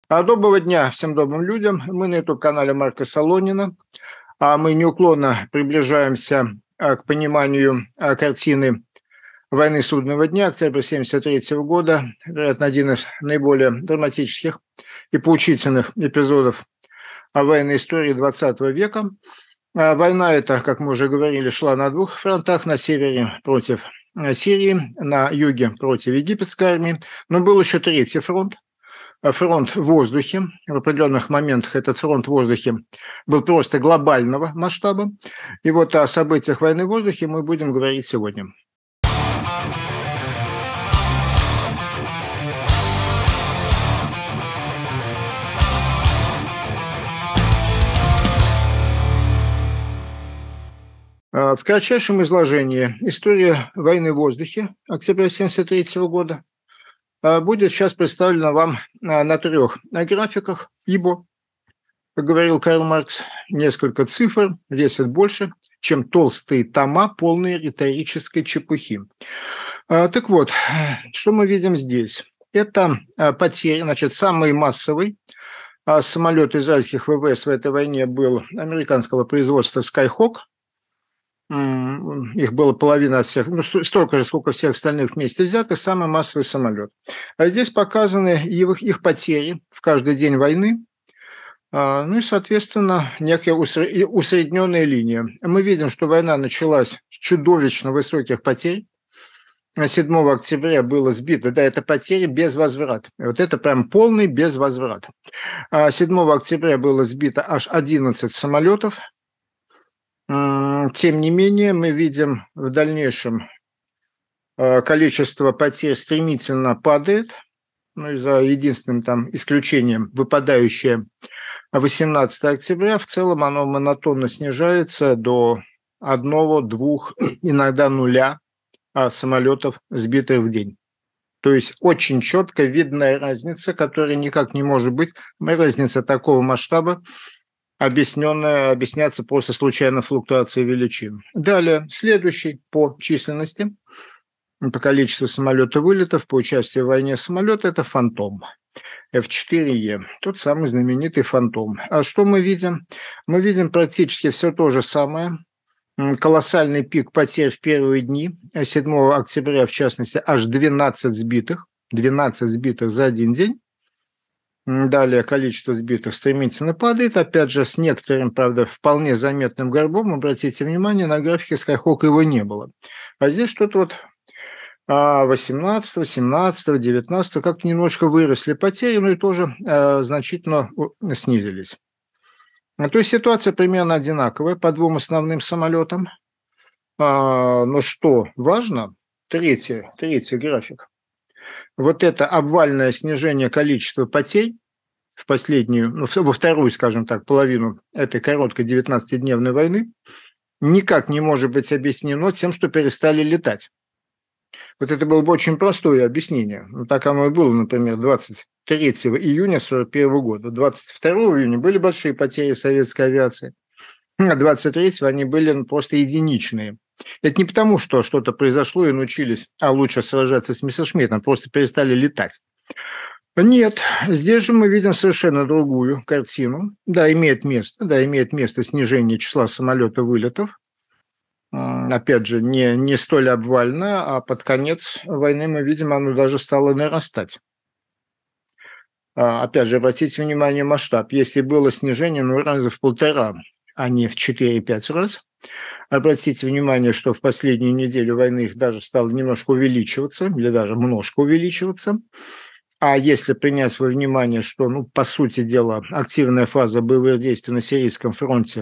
Доброго дня всем добрым людям. Мы на YouTube-канале Марка Солонина. Мы неуклонно приближаемся к пониманию картины войны Судного дня, октября 1973 года. Вероятно, один из наиболее драматических и поучительных эпизодов военной истории XX века. Война эта, как мы уже говорили, шла на двух фронтах. На севере против Сирии, на юге против египетской армии. Но был еще третий фронт. Фронт в воздухе. В определенных моментах этот фронт в воздухе был просто глобального масштаба. И вот о событиях войны в воздухе мы будем говорить сегодня. В кратчайшем изложении история войны в воздухе октября 1973 года будет сейчас представлена вам на трех графиках, ибо, как говорил Карл Маркс, несколько цифр весят больше, чем толстые тома, полные риторической чепухи. Так вот, что мы видим здесь? Это потери, значит, самый массовый самолет израильских ВВС в этой войне был американского производства Skyhawk. Их было половина от всех, столько же, сколько всех остальных вместе взятых, самый массовый самолет. А здесь показаны их потери в каждый день войны, и, соответственно, некая усредненная линия. Мы видим, что война началась с чудовищно высоких потерь. 7 октября было сбито, да, это потери без возврата. Вот это прям полный без возврата. 7 октября было сбито аж 11 самолетов. Тем не менее, мы видим в дальнейшем количество потерь стремительно падает, за единственным там исключением выпадающее 18 октября. В целом оно монотонно снижается до 1, 2, иногда 0 самолетов, сбитых в день. То есть очень четко видная разница, которая никак не может быть, разница такого масштаба, объясняться просто случайной флуктуацией величин. Далее, следующий по численности, по количеству самолетов вылетов, по участию в войне самолета, это «Фантом». F-4E, тот самый знаменитый «Фантом». А что мы видим? Мы видим практически все то же самое. Колоссальный пик потерь в первые дни, 7 октября, в частности, аж 12 сбитых за один день. Далее количество сбитых стремительно падает, опять же, с некоторым, правда, вполне заметным горбом. Обратите внимание, на графике Skyhawk его не было. А здесь что-то вот 18, 17, 19 как-то немножко выросли потери, но и тоже значительно снизились. То есть ситуация примерно одинаковая по двум основным самолетам. Но что важно, третий график. Вот это обвальное снижение количества потерь в последнюю, во вторую, скажем так, половину этой короткой 19-дневной войны никак не может быть объяснено тем, что перестали летать. Вот это было бы очень простое объяснение. Так оно и было, например, 23 июня 1941 года. 22 июня были большие потери советской авиации, а 23-го они были просто единичные. Это не потому, что что-то произошло и научились лучше сражаться с Мессершмиттом, просто перестали летать. Нет, здесь же мы видим совершенно другую картину. Да, имеет место снижение числа самолетов-вылетов. Опять же, не столь обвально, а под конец войны мы видим, оно даже стало нарастать. Опять же, обратите внимание масштаб. Если было снижение, раза в 1,5, а не в 4-5 раз. Обратите внимание, что в последнюю неделю войны их даже стало немножко увеличиваться, или даже немножко увеличиваться. А если принять во внимание, что, по сути дела, активная фаза боевых действий на Сирийском фронте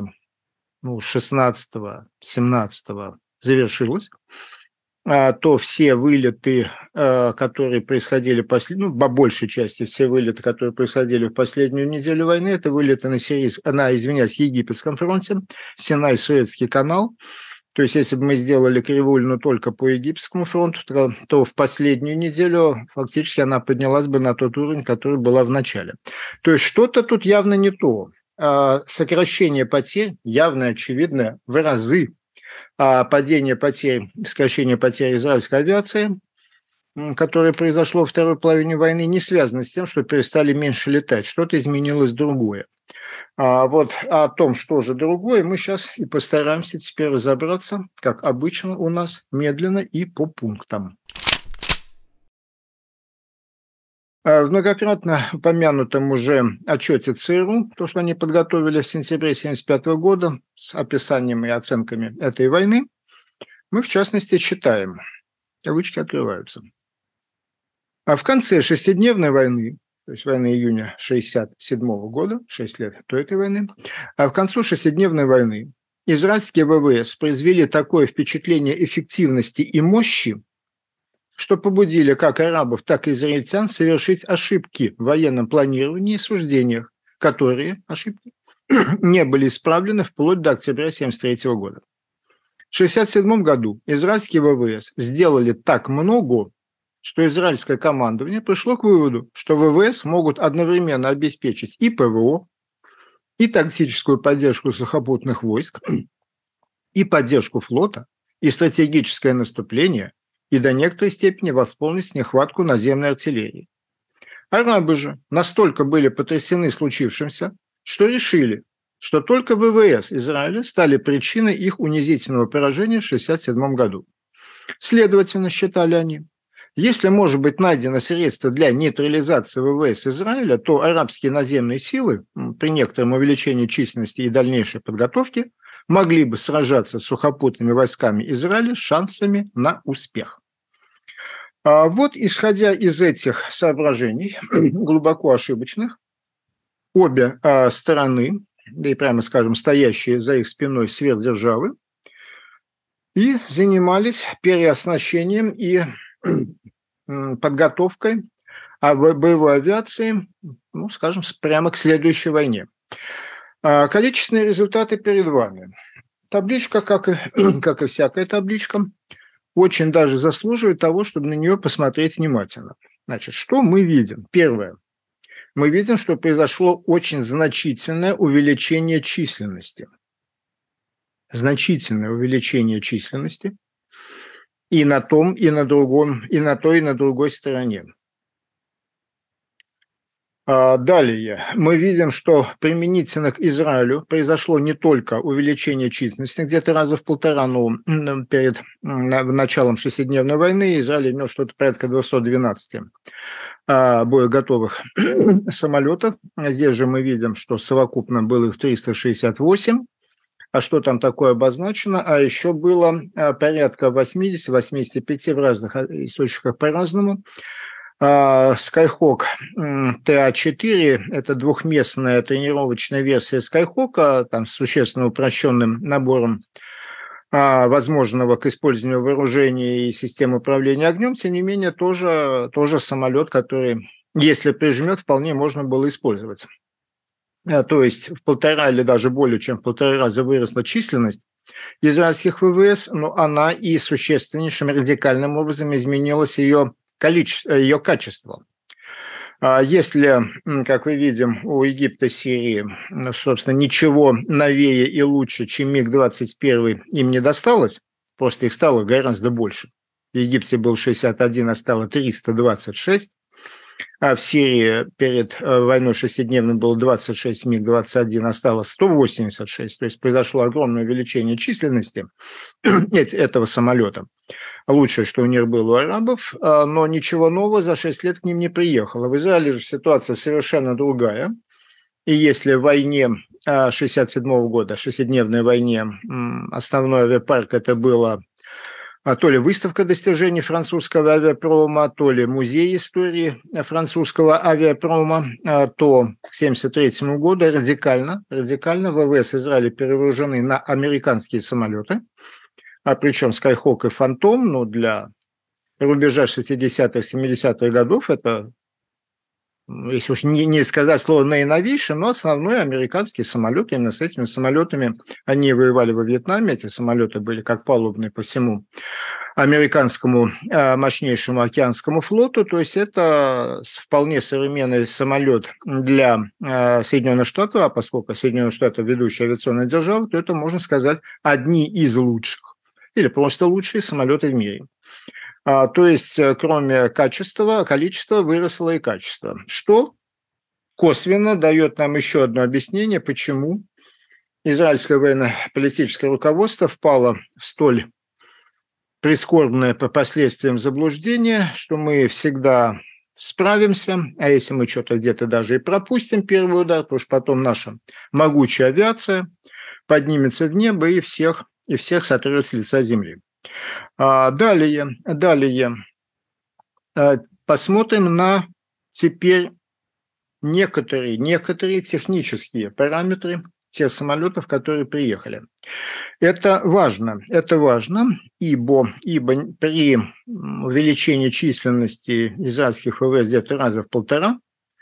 16-17 завершилась, то все вылеты, которые происходили, по большей части все вылеты, которые происходили в последнюю неделю войны, это вылеты на Египетском фронте, Синай-Суэцкий канал. То есть, если бы мы сделали кривульну только по Египетскому фронту, то в последнюю неделю фактически она поднялась бы на тот уровень, который была в начале. То есть, что-то тут явно не то. Сокращение потерь явно очевидно в разы. Падение потерь, сокращение потерь израильской авиации которое произошло во второй половине войны, не связано с тем, что перестали меньше летать. Что-то изменилось другое. Вот о том, что же другое, мы сейчас и постараемся теперь разобраться, как обычно у нас, медленно и по пунктам. В многократно упомянутом уже отчете ЦРУ, то, что они подготовили в сентябре 1975 года с описанием и оценками этой войны, мы, в частности, читаем, кавычки открываются. А в конце шестидневной войны, то есть войны июня 1967 года, 6 лет до этой войны, а в конце шестидневной войны израильские ВВС произвели такое впечатление эффективности и мощи, что побудили как арабов, так и израильтян совершить ошибки в военном планировании и суждениях, которые, ошибки, не были исправлены вплоть до октября 1973 года. В 1967 году израильские ВВС сделали так много, что израильское командование пришло к выводу, что ВВС могут одновременно обеспечить и ПВО, и тактическую поддержку сухопутных войск, и поддержку флота, и стратегическое наступление, и до некоторой степени восполнить нехватку наземной артиллерии. Арабы же настолько были потрясены случившимся, что решили, что только ВВС Израиля стали причиной их унизительного поражения в 1967 году. Следовательно, считали они, если может быть найдено средство для нейтрализации ВВС Израиля, то арабские наземные силы при некотором увеличении численности и дальнейшей подготовке могли бы сражаться с сухопутными войсками Израиля с шансами на успех. Вот, исходя из этих соображений, глубоко ошибочных, обе стороны, да и прямо скажем, стоящие за их спиной сверхдержавы, и занимались переоснащением и подготовкой боевой авиации, ну, скажем, прямо к следующей войне. Количественные результаты перед вами. Табличка, как и всякая табличка, очень даже заслуживает того, чтобы на нее посмотреть внимательно. Значит, что мы видим? Первое. Мы видим, что произошло очень значительное увеличение численности. Значительное увеличение численности и на том, и на другом, и на той, и на другой стороне. Далее мы видим, что применительно к Израилю произошло не только увеличение численности, где-то раза в полтора, но перед началом шестидневной войны Израиль имел что-то порядка 212 боеготовых самолетов. Здесь же мы видим, что совокупно было их 368. А что там такое обозначено? А еще было порядка 80-85 в разных источниках по-разному. Skyhawk TA-4 – это двухместная тренировочная версия Skyhawk, там с существенно упрощенным набором возможного к использованию вооружения и системы управления огнем. Тем не менее, тоже самолет, который, если прижмет, вполне можно было использовать. То есть в полтора или даже более чем в полтора раза выросла численность израильских ВВС, но она и существеннейшим радикальным образом изменилась ее качество. Если, как мы видим, у Египта, Сирии, собственно, ничего новее и лучше, чем МиГ-21 им не досталось, просто их стало гораздо больше. В Египте был 61, а стало 326. А в Сирии перед войной шестидневной было 26 МиГ-21, а стало 186. То есть произошло огромное увеличение численности этого самолета. Лучшее, что у них было у арабов, но ничего нового за 6 лет к ним не приехало. В Израиле же ситуация совершенно другая. И если в войне 1967 года, шестидневной войне, основной авиапарк это было то ли выставка достижений французского авиапрома, то ли музей истории французского авиапрома, то к 1973 году радикально ВВС Израиля перевооружены на американские самолеты, причем Skyhawk и Phantom, но для рубежа 60-х, 70-х годов это, если уж не сказать слово наиновейшее, но основной американский самолет. Именно с этими самолетами они воевали во Вьетнаме. Эти самолеты были как палубные по всему американскому мощнейшему океанскому флоту. То есть это вполне современный самолет для Соединенных Штатов, а поскольку Соединенные Штаты ведущая авиационная держава, то это, можно сказать, одни из лучших или просто лучшие самолеты в мире. То есть, кроме качества, количества выросло и качество, что косвенно дает нам еще одно объяснение, почему израильское военно-политическое руководство впало в столь прискорбное по последствиям заблуждение, что мы всегда справимся, а если мы что-то где-то даже и пропустим первый удар, то уж потом наша могучая авиация поднимется в небо и всех сотрет с лица земли. Далее посмотрим на теперь некоторые технические параметры тех самолетов, которые приехали. Это важно, ибо при увеличении численности израильских ВВС где-то раза в полтора,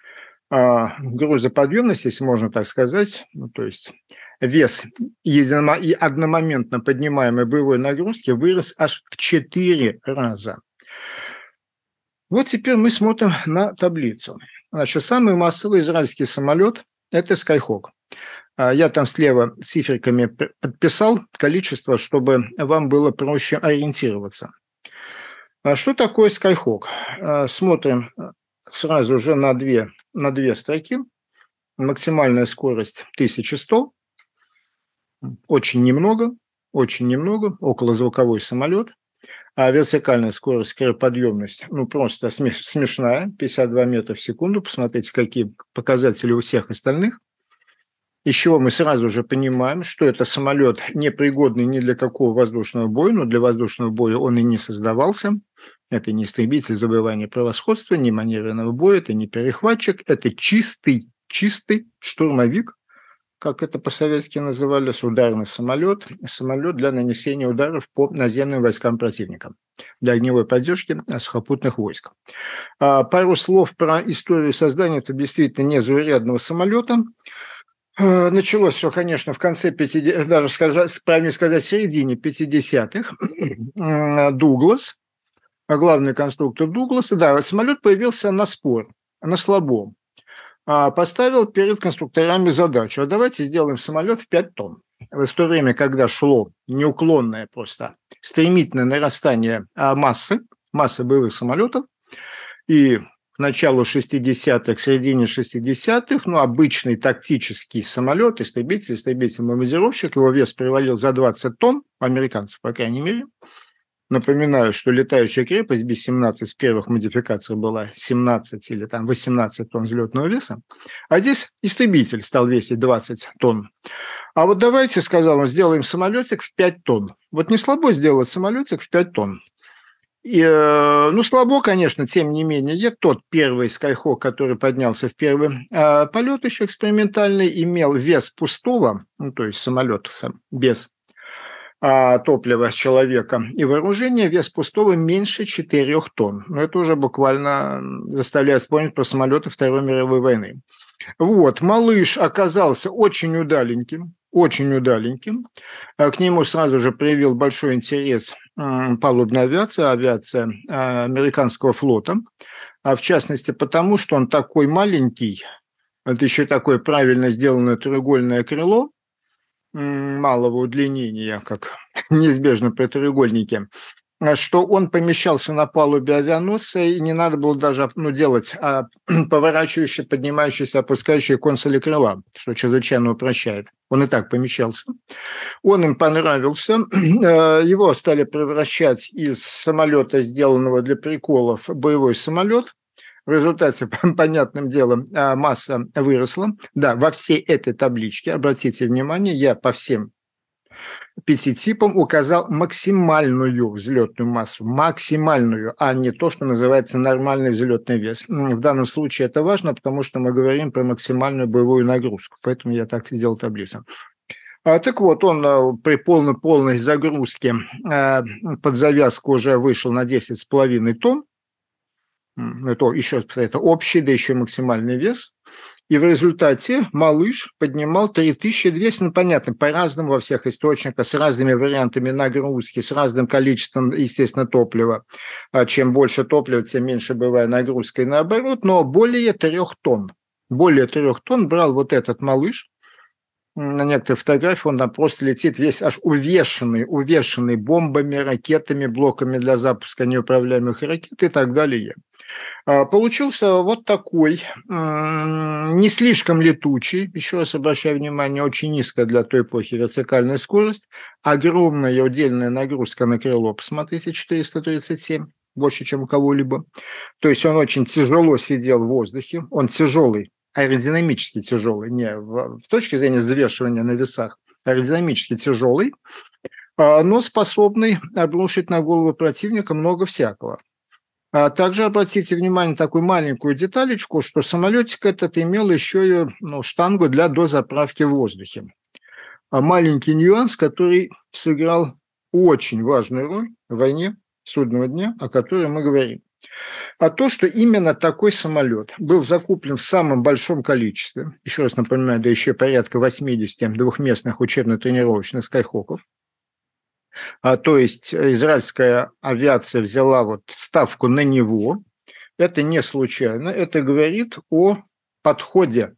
грузоподъемность, если можно так сказать, то есть вес и одномоментно поднимаемой боевой нагрузки вырос аж в 4 раза. Вот теперь мы смотрим на таблицу. Значит, самый массовый израильский самолет – это Skyhawk. Я там слева циферками подписал количество, чтобы вам было проще ориентироваться. Что такое Skyhawk? Смотрим сразу же на две строки. Максимальная скорость 1100. Очень немного, околозвуковой самолет. А вертикальная скорость, скороподъемность, просто смешная, 52 метра в секунду. Посмотрите, какие показатели у всех остальных. Из чего мы сразу же понимаем, что это самолет непригодный ни для какого воздушного боя, но для воздушного боя он и не создавался. Это не истребитель забывания превосходства, не маневренного боя, это не перехватчик, это чистый штурмовик, как это по-советски называли, ударный самолет для нанесения ударов по наземным войскам противника, для огневой поддержки сухопутных войск. Пару слов про историю создания этого действительно незаурядного самолета. Началось все, конечно, в конце 50-х, даже, правильно сказать, в середине 50-х. Дуглас, главный конструктор Дугласа, самолет появился на слабо. Поставил перед конструкторами задачу: а давайте сделаем самолет в 5 тонн. В то время, когда шло неуклонное просто стремительное нарастание массы боевых самолетов, и к началу 60-х, к середине 60-х, обычный тактический самолет, истребитель-бомбардировщик, его вес перевалил за 20 тонн, американцев, по крайней мере. Напоминаю, что летающая крепость Би-17 в первых модификациях была 17 или 18 тонн взлетного веса, а здесь истребитель стал весить 20 тонн. А вот давайте, сказал он, сделаем самолетик в 5 тонн. Вот не слабо сделать самолетик в 5 тонн. И, слабо, конечно, тем не менее, тот первый Skyhawk, который поднялся в первый полет еще экспериментальный, имел вес пустого, то есть самолет без топлива с человека и вооружения, вес пустого меньше 4 тонн. Но это уже буквально заставляет вспомнить про самолеты Второй мировой войны. Вот, малыш оказался очень удаленьким. К нему сразу же проявил большой интерес палубная авиация американского флота, в частности потому, что он такой маленький, это еще такое правильно сделанное треугольное крыло малого удлинения, как неизбежно при треугольнике, что он помещался на палубе авианосца, и не надо было даже делать поворачивающие, поднимающиеся, опускающие консоли крыла, что чрезвычайно упрощает. Он и так помещался. Он им понравился. Его стали превращать из самолета, сделанного для приколов, в боевой самолет. В результате, понятным делом, масса выросла. Да, во всей этой табличке, обратите внимание, я по всем 5 типам указал максимальную взлетную массу, а не то, что называется нормальный взлетный вес. В данном случае это важно, потому что мы говорим про максимальную боевую нагрузку, поэтому я так сделал таблицу. Так вот, он при полной загрузке под завязку уже вышел на 10,5 тонн. Это еще раз повторяю, это общий, да еще максимальный вес. И в результате малыш поднимал 3200, понятно, по-разному во всех источниках, с разными вариантами нагрузки, с разным количеством, естественно, топлива. Чем больше топлива, тем меньше бывает нагрузка и наоборот, но более 3 тонн. Более 3 тонн брал вот этот малыш. на некоторых фотографиях он там просто летит весь аж увешанный бомбами, ракетами, блоками для запуска неуправляемых ракет и так далее. Получился вот такой, не слишком летучий, еще раз обращаю внимание, очень низкая для той эпохи вертикальная скорость, огромная удельная нагрузка на крыло, посмотрите, 437, больше, чем у кого-либо. То есть он очень тяжело сидел в воздухе, он тяжелый, аэродинамически тяжелый, не с точки зрения взвешивания на весах, аэродинамически тяжелый, но способный обрушить на голову противника много всякого. Также обратите внимание на такую маленькую деталечку, что самолетик этот имел еще и штангу для дозаправки в воздухе. Маленький нюанс, который сыграл очень важную роль в войне Судного дня, о которой мы говорим. А то, что именно такой самолет был закуплен в самом большом количестве, еще раз напоминаю, да еще порядка 80 двухместных учебно-тренировочных «Скайхоков», то есть израильская авиация взяла вот ставку на него. Это не случайно. Это говорит о подходе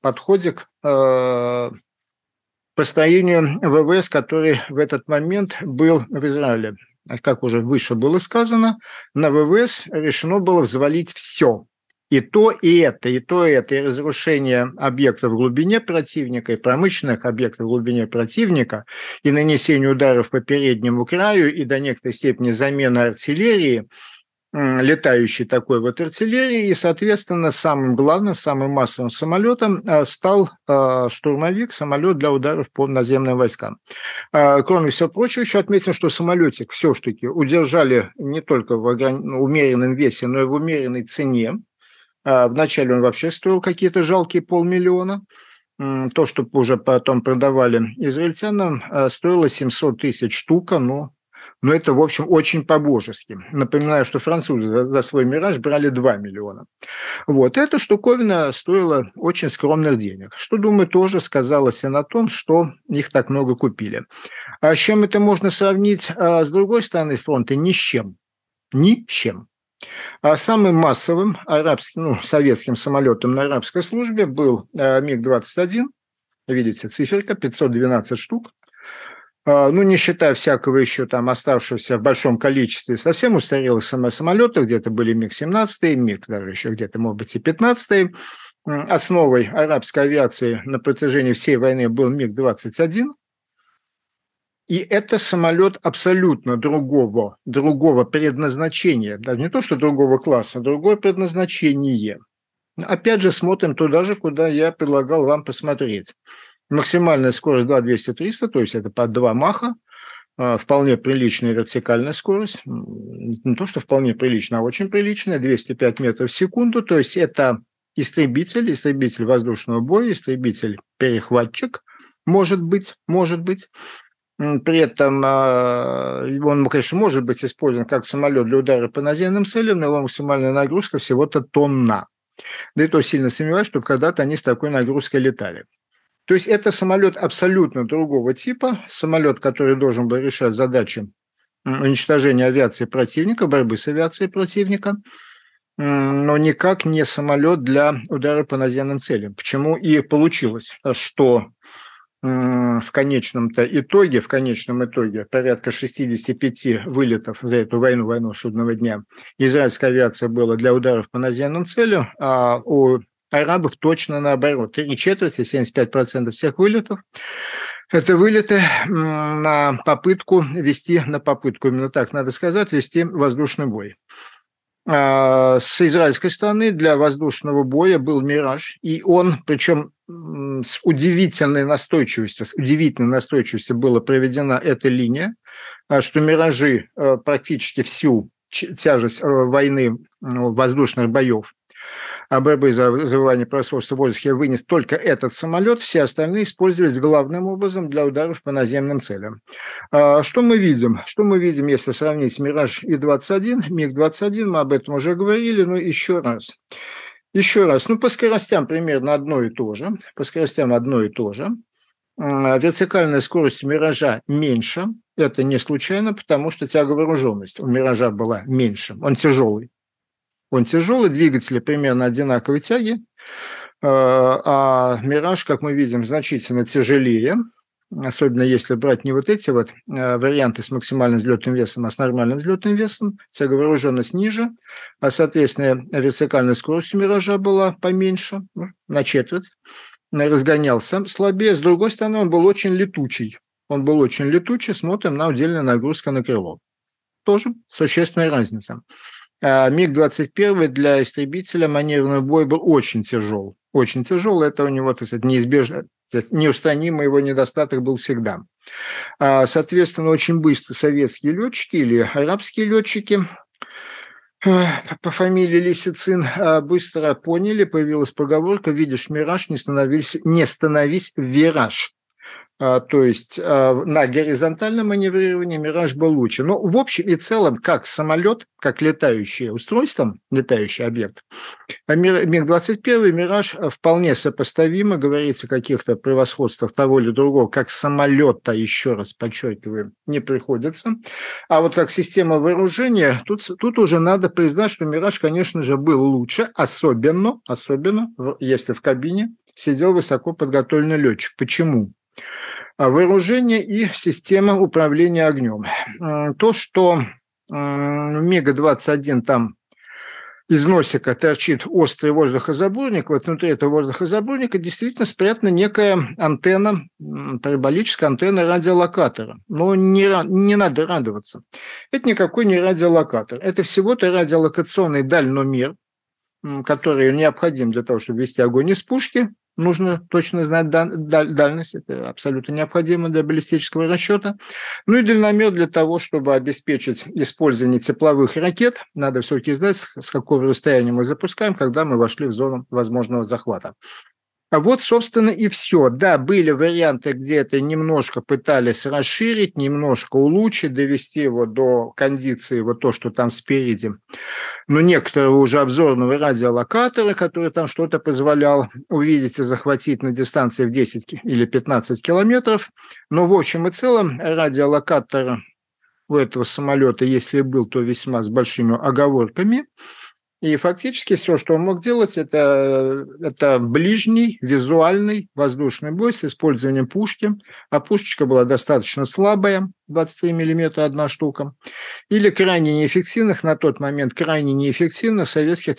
к построению ВВС, который в этот момент был в Израиле. Как уже выше было сказано, на ВВС решено было взвалить все. И то, и это, и разрушение объектов в глубине противника, и промышленных объектов в глубине противника, и нанесение ударов по переднему краю, и до некоторой степени замена артиллерии, летающей такой вот артиллерии, и, соответственно, самым главным, самым массовым самолетом стал штурмовик, самолет для ударов по наземным войскам. Кроме всего прочего, еще отметим, что самолетик все-таки удержали не только в умеренном весе, но и в умеренной цене. Вначале он вообще стоил какие-то жалкие 500 000. То, что уже потом продавали израильтянам, стоило 700 000 штука, но это, в общем, очень по-божески. Напоминаю, что французы за свой «Мираж» брали 2 миллиона. Вот, эта штуковина стоила очень скромных денег, что, думаю, тоже сказалось и на том, что их так много купили. А с чем это можно сравнить с другой стороны фронта? Ни с чем. Ни с чем. А самым массовым советским самолетом на арабской службе был МиГ-21. Видите, циферка, 512 штук. Не считая всякого еще там оставшегося в большом количестве совсем устарелых самолетов, где-то были МиГ-17, МиГ даже еще где-то, может быть, и 15. Основой арабской авиации на протяжении всей войны был МиГ-21. И это самолет абсолютно другого предназначения. Даже не то, что другого класса, другое предназначение. Опять же, смотрим туда же, куда я предлагал вам посмотреть. Максимальная скорость 2,200-300, то есть это под 2 маха. Вполне приличная вертикальная скорость. Не то, что вполне приличная, а очень приличная. 205 метров в секунду. То есть это истребитель воздушного боя, истребитель-перехватчик. Может быть. При этом он, конечно, может быть использован как самолет для удара по наземным целям, но его максимальная нагрузка всего-то тонна. Да и то сильно сомневаюсь, чтобы когда-то они с такой нагрузкой летали. То есть это самолет абсолютно другого типа, самолет, который должен был решать задачи уничтожения авиации противника, борьбы с авиацией противника, но никак не самолет для удара по наземным целям. Почему и получилось, что в конечном итоге порядка 65 вылетов за эту войну Судного дня израильская авиация была для ударов по наземным целям, а у арабов точно наоборот. 3/4, 75% всех вылетов – это вылеты на попытку, именно так надо сказать, вести воздушный бой. С израильской стороны для воздушного боя был «Мираж», и он, причем с удивительной настойчивостью была проведена эта линия, что «Миражи» практически всю тяжесть войны воздушных боев, борьбы за завоевание пространства в воздухе вынес только этот самолет, все остальные использовались главным образом для ударов по наземным целям. Что мы видим? Если сравнить «Мираж» и МиГ-21, мы об этом уже говорили, но еще раз. По скоростям примерно одно и то же. Вертикальная скорость «Миража» меньше. Это не случайно, потому что тяговооруженность у «Миража» была меньше. Он тяжелый, двигатели примерно одинаковой тяги. А «Мираж», как мы видим, значительно тяжелее, особенно если брать не вот эти вот варианты с максимальным взлетным весом, а с нормальным взлетным весом, тяговооруженность ниже, а, соответственно, вертикальная скорость у «Миража» была поменьше, на четверть, разгонялся слабее. С другой стороны, он был очень летучий. Смотрим на удельную нагрузку на крыло. Тоже существенная разница. МиГ-21 для истребителя маневренный бой был очень тяжел. Очень тяжел, это у него, так сказать, неизбежно, неустранимый его недостаток был всегда. Соответственно, очень быстро советские летчики или арабские летчики по фамилии Лисицин быстро поняли, появилась поговорка: видишь мираж, не становись в вираж. То есть на горизонтальном маневрировании «Мираж» был лучше. Но в общем и целом, как самолет, как летающее устройство, летающий объект, МиГ-21 «Мираж» вполне сопоставимо, говорится о каких-то превосходствах того или другого, как самолета, еще раз подчеркиваю, не приходится. А вот как система вооружения, тут уже надо признать, что «Мираж», конечно же, был лучше, особенно если в кабине сидел высоко подготовленный летчик. Почему? Вооружение и система управления огнем. То, что в МиГ-21 там из носика торчит острый воздухозаборник, вот внутри этого воздухозаборника действительно спрятана некая антенна, параболическая антенна радиолокатора. Но не надо радоваться. Это никакой не радиолокатор. Это всего-то радиолокационный дальномер, который необходим для того, чтобы вести огонь из пушки. Нужно точно знать дальность, это абсолютно необходимо для баллистического расчета. Ну и дальномер для того, чтобы обеспечить использование тепловых ракет. Надо все-таки знать, с какого расстояния мы запускаем, когда мы вошли в зону возможного захвата. А вот, собственно, и все. Да, были варианты, где это немножко пытались расширить, немножко улучшить, довести его до кондиции, вот то, что там спереди. Но некоторого уже обзорного радиолокатора, который там что-то позволял увидеть и захватить на дистанции в 10 или 15 километров. Но в общем и целом радиолокатор у этого самолета, если был, то весьма с большими оговорками. И фактически все, что он мог делать, это ближний визуальный воздушный бой с использованием пушки. А пушечка была достаточно слабая, 23 мм одна штука. Или крайне неэффективных, на тот момент крайне неэффективных советская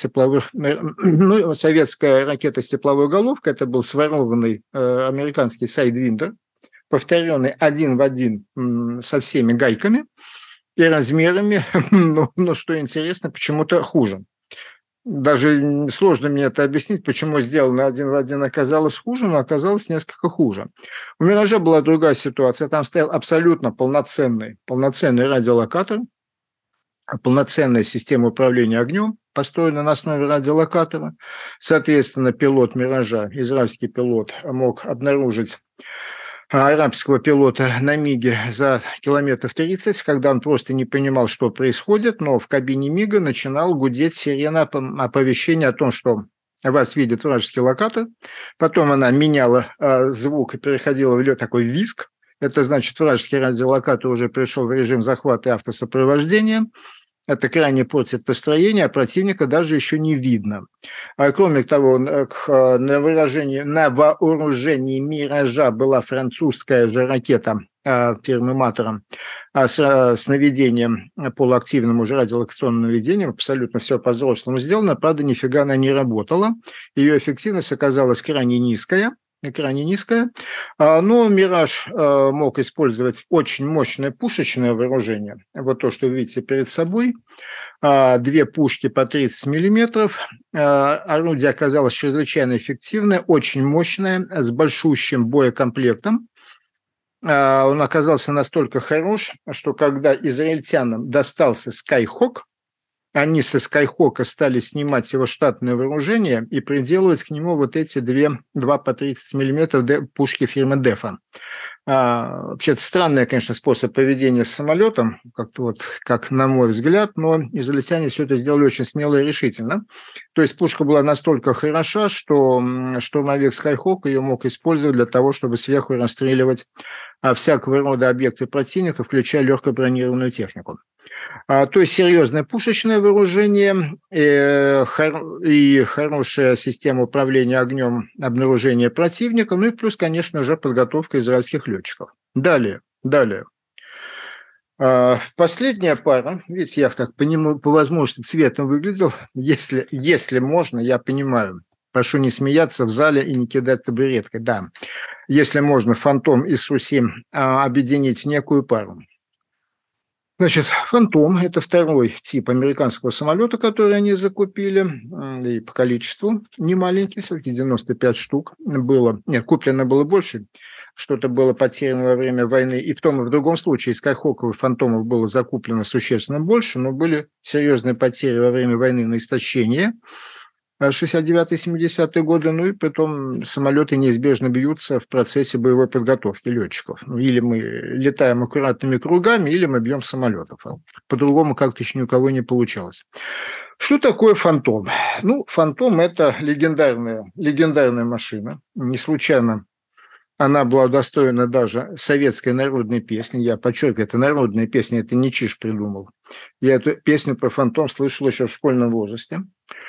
ракета с тепловой головкой. Это был сворованный американский Sidewinder, повторенный один в один со всеми гайками и размерами, но что интересно, почему-то хуже. Даже сложно мне это объяснить, почему сделано один в один оказалось хуже, но оказалось несколько хуже. У «Миража» была другая ситуация. Там стоял абсолютно полноценный радиолокатор, полноценная система управления огнем, построена на основе радиолокатора. Соответственно, пилот «Миража», израильский пилот, мог обнаружить арабского пилота на МиГе за километров 30, когда он просто не понимал, что происходит, но в кабине МиГа начинал гудеть сирена оповещения о том, что вас видит вражеский локатор. Потом она меняла звук и переходила в такой визг. Это значит, вражеский радиолокатор уже пришел в режим захвата и автосопровождения. Это крайне портит настроение, а противника даже еще не видно. Кроме того, на вооружении «Миража» была французская же ракета фирмы «Матера» с наведением, полуактивным уже радиолокационным наведением. Абсолютно все по-взрослому сделано. Правда, нифига она не работала. Ее эффективность оказалась крайне низкая. Но «Мираж» мог использовать очень мощное пушечное вооружение. Вот то, что вы видите перед собой. 2 пушки по 30 миллиметров. Орудие оказалось чрезвычайно эффективное, очень мощное, с большущим боекомплектом. Он оказался настолько хорош, что когда израильтянам достался Skyhawk, они со Skyhawk стали снимать его штатное вооружение и приделывать к нему вот эти 2 по 30 мм пушки фирмы Дефа. Вообще-то странный, конечно, способ поведения с самолетом, как-то вот, как на мой взгляд, но израильтяне все это сделали очень смело и решительно. То есть пушка была настолько хороша, что штурмовик Skyhawk ее мог использовать для того, чтобы сверху расстреливать всякого рода объекты противника, включая легко бронированную технику. То есть серьезное пушечное вооружение и хорошая система управления огнем, обнаружения противника, ну и плюс, конечно же, подготовка израильских летчиков. Далее. Последняя пара, видите, я так понимаю, по возможности цветом выглядел, если можно, я понимаю, прошу не смеяться в зале и не кидать табуреткой, да, если можно Фантом и Су-7 объединить в некую пару. Значит, «Фантом» – это второй тип американского самолета, который они закупили, и по количеству не маленький, все-таки 95 штук было. Нет, куплено было больше, что-то было потеряно во время войны. И в том, и в другом случае Skyhawk и «Фантомов» было закуплено существенно больше, но были серьезные потери во время войны на истощение. 69-70-е годы, ну и потом самолеты неизбежно бьются в процессе боевой подготовки летчиков. Или мы летаем аккуратными кругами, или мы бьем самолетов. По-другому как-то еще ни у кого не получалось. Что такое «Фантом»? Ну, «Фантом» – это легендарная машина. Не случайно она была удостоена даже советской народной песни. Я подчеркиваю, это народная песня, это не Чиж придумал. Я эту песню про «Фантом» слышал еще в школьном возрасте.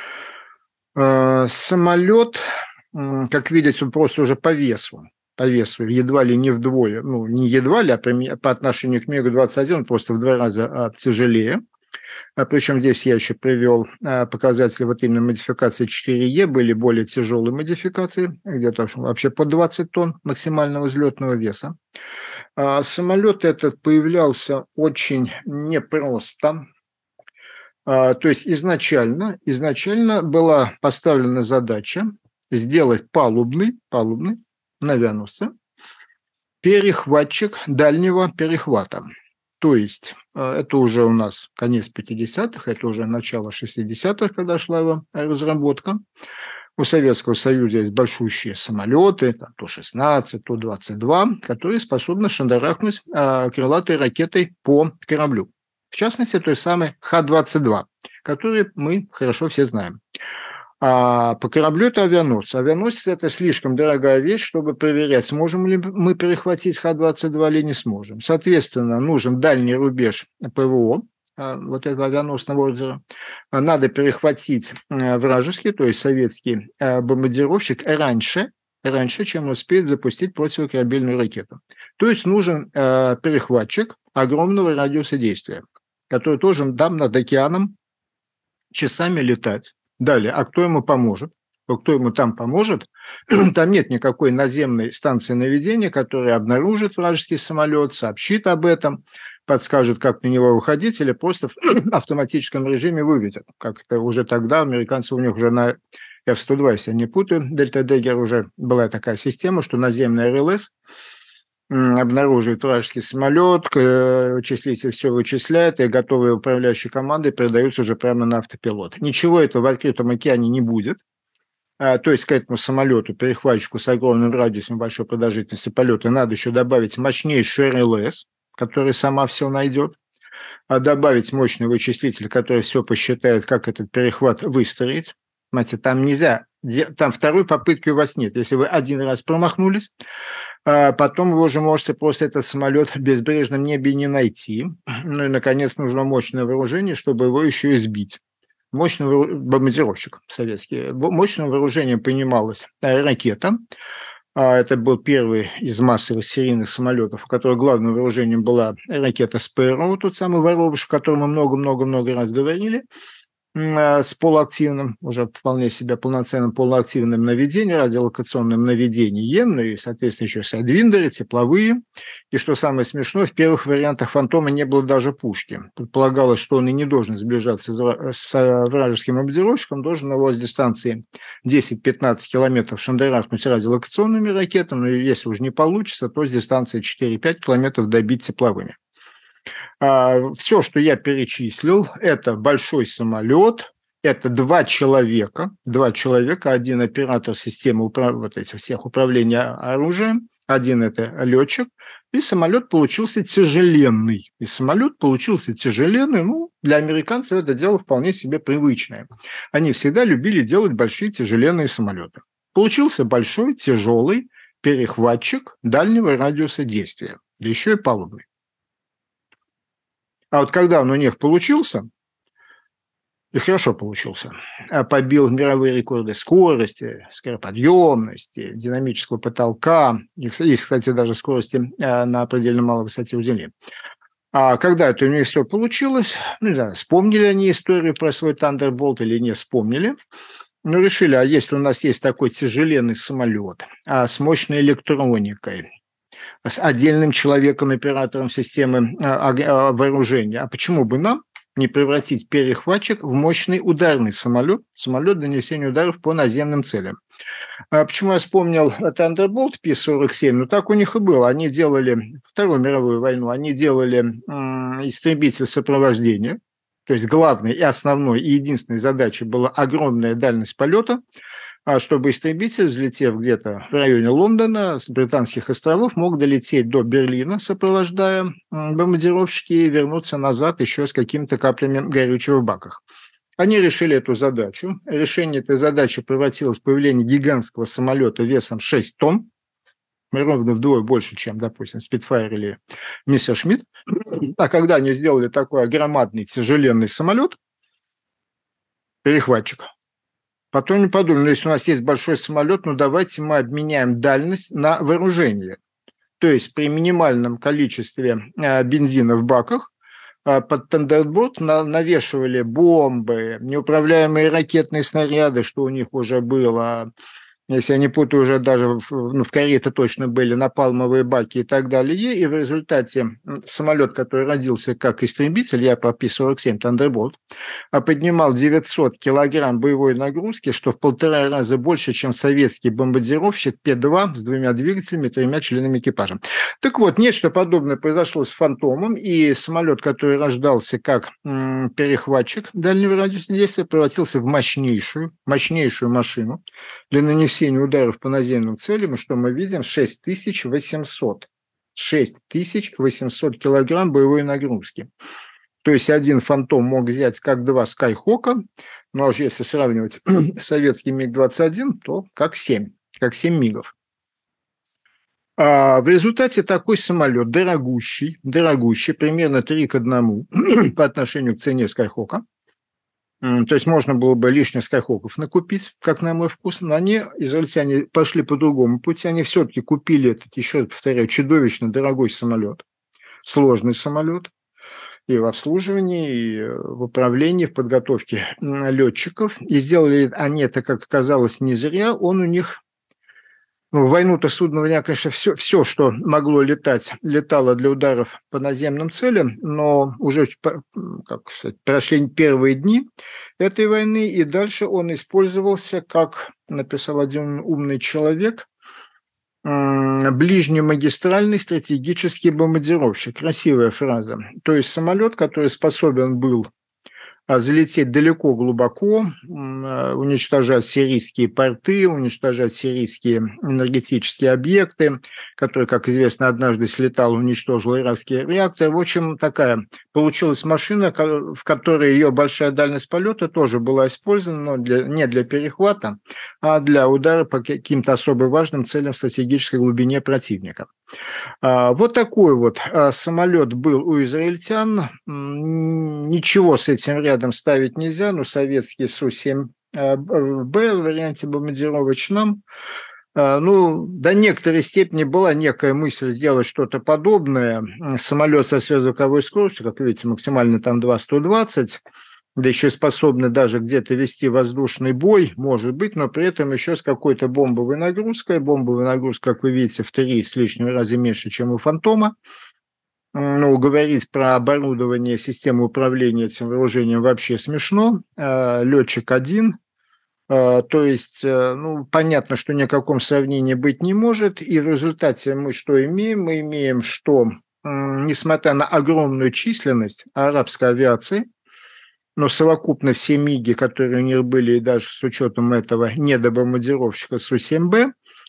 Самолет, как видите, он просто уже по весу едва ли не вдвое, ну, не едва ли, а по отношению к МиГу-21 он просто в 2 раза тяжелее. Причем здесь я еще привел показатели вот именно модификации 4Е, были более тяжелые модификации, где-то вообще по 20 тонн максимального взлетного веса. Самолет этот появлялся очень непросто. То есть изначально была поставлена задача сделать палубный на авианосце перехватчик дальнего перехвата. То есть это уже у нас конец 50-х, это уже начало 60-х, когда шла его разработка. У Советского Союза есть большущие самолеты, Ту-16, Ту-22, которые способны шандарахнуть крылатой ракетой по кораблю. В частности, той самой Х-22, которую мы хорошо все знаем. А по кораблю это авианосец. Авианосец – это слишком дорогая вещь, чтобы проверять, сможем ли мы перехватить Х-22 или не сможем. Соответственно, нужен дальний рубеж ПВО, вот этого авианосного ордера. Надо перехватить вражеский, то есть советский бомбардировщик раньше, чем успеет запустить противокорабельную ракету. То есть нужен перехватчик огромного радиуса действия, который тоже над океаном часами летать. Далее, а кто ему поможет? Кто ему там поможет? Там нет никакой наземной станции наведения, которая обнаружит вражеский самолет, сообщит об этом, подскажет, как на него выходить, или просто в автоматическом режиме выведет. Как это уже тогда американцы, у них уже на F-102, если я не путаю, Дельта Деггер уже была такая система, что наземный РЛС обнаруживает вражеский самолет, вычислитель все вычисляет, и готовые управляющие команды передаются уже прямо на автопилот. Ничего этого в открытом океане не будет. То есть к этому самолету, перехватчику с огромным радиусом большой продолжительности полета, надо еще добавить мощнейший РЛС, который сама все найдет, добавить мощный вычислитель, который все посчитает, как этот перехват выстроить. Знаете, там нельзя, там второй попытки у вас нет. Если вы один раз промахнулись, потом вы уже можете просто этот самолет в безбрежном небе не найти. Ну и, наконец, нужно мощное вооружение, чтобы его еще и сбить. Мощный бомбардировщик советский. Мощным вооружением понималась ракета. Это был первый из массовых серийных самолетов, у которого главным вооружением была ракета Sparrow, тот самый воробушек, о котором мы много-много-много раз говорили, с полуактивным, уже вполне себе полноценным полуактивным наведением, радиолокационным наведением, ну и, соответственно, еще сайдвиндеры, тепловые. И что самое смешное, в первых вариантах «Фантома» не было даже пушки. Предполагалось, что он и не должен сближаться с вражеским бомбардировщиком, должен его с дистанции 10-15 километров шандарахнуть радиолокационными ракетами, но если уже не получится, то с дистанции 4-5 километров добить тепловыми. Все, что я перечислил, это большой самолет, это два человека, один оператор системы вот этих всех управления оружием, Один – это летчик, и самолет получился тяжеленный. Ну, для американцев это дело вполне себе привычное. Они всегда любили делать большие тяжеленные самолеты. Получился большой, тяжелый перехватчик дальнего радиуса действия, да еще и палубный. А вот когда он у них получился, и хорошо получился, побил мировые рекорды скорости, скороподъемности, динамического потолка и, кстати, даже скорости на предельно малой высоте у Земли. А когда это у них все получилось, ну да, вспомнили они историю про свой Thunderbolt или не вспомнили, но решили, а если у нас есть такой тяжеленный самолет с мощной электроникой, с отдельным человеком, оператором системы вооружения, а почему бы нам не превратить перехватчик в мощный ударный самолет донесения ударов по наземным целям? Почему я вспомнил Thunderbolt P-47? Ну, так у них и было. Они делали Вторую мировую войну, они делали истребитель сопровождения, то есть главной и основной и единственной задачей была огромная дальность полета, чтобы истребитель, взлетев где-то в районе Лондона, с Британских островов, мог долететь до Берлина, сопровождая бомбардировщики, и вернуться назад еще с какими-то каплями горючего в баках. Они решили эту задачу. Решение этой задачи превратилось в появление гигантского самолета весом 6 тонн, ровно вдвое больше, чем, допустим, Spitfire или Messerschmitt. А когда они сделали такой громадный тяжеленный самолет, перехватчик, потом не подумали, ну, если у нас есть большой самолет, ну, давайте мы обменяем дальность на вооружение. То есть при минимальном количестве бензина в баках под Thunderbolt навешивали бомбы, неуправляемые ракетные снаряды, что у них уже было, если я не путаю, уже даже в Корее это точно были напалмовые баки и так далее. И в результате самолет, который родился как истребитель, я про P-47 Thunderbolt, поднимал 900 килограмм боевой нагрузки, что в 1,5 раза больше, чем советский бомбардировщик П-2 с 2 двигателями и 3 членами экипажа. Так вот, нечто подобное произошло с «Фантомом», и самолет, который рождался как перехватчик дальнего радиуса действия, превратился в мощнейшую машину для нанесения ударов по наземным целям, и что мы видим? 6800 килограмм боевой нагрузки. То есть один «Фантом» мог взять как 2 «Скайхока», ну а если сравнивать советский МиГ-21, то как 7 МиГов. В результате такой самолет дорогущий, примерно 3 к 1 по отношению к цене «Скайхока». То есть можно было бы лишних «Скайхоков» накупить, как на мой вкус, но израильтяне пошли по другому пути. Они все-таки купили этот, еще раз повторяю, чудовищно дорогой самолет, сложный самолет, и в обслуживании, и в управлении, в подготовке летчиков. И сделали они это, как оказалось, не зря. Он у них... в войну-то судного дня, конечно, все, что могло летать, летало для ударов по наземным целям, но уже, как сказать, прошли первые дни этой войны, и дальше он использовался, как написал один умный человек, ближнемагистральный стратегический бомбардировщик. Красивая фраза. То есть самолет, который способен был залететь далеко, глубоко, уничтожать сирийские порты, уничтожать сирийские энергетические объекты, который, как известно, однажды слетал, уничтожил иракский реактор. В общем, такая получилась машина, в которой ее большая дальность полета тоже была использована, но не для перехвата, а для удара по каким-то особо важным целям в стратегической глубине противника. Вот такой вот самолет был у израильтян. Ничего с этим рядом ставить нельзя, но советский Су-7Б в варианте бомбардировочном, ну, до некоторой степени была некая мысль сделать что-то подобное. Самолет со сверхзвуковой скоростью, как видите, максимально там 2,120, да еще способны даже где-то вести воздушный бой, может быть, но при этом еще с какой-то бомбовой нагрузкой. Бомбовая нагрузка, как вы видите, в 3 с лишним раза меньше, чем у «Фантома». Ну, говорить про оборудование системы управления этим вооружением вообще смешно. Летчик один. То есть, ну, понятно, что ни о каком сравнении быть не может. И в результате мы что имеем? Мы имеем, что, несмотря на огромную численность арабской авиации, но совокупно все МиГи, которые у них были, и даже с учетом этого недобомбардировщика Су-7Б,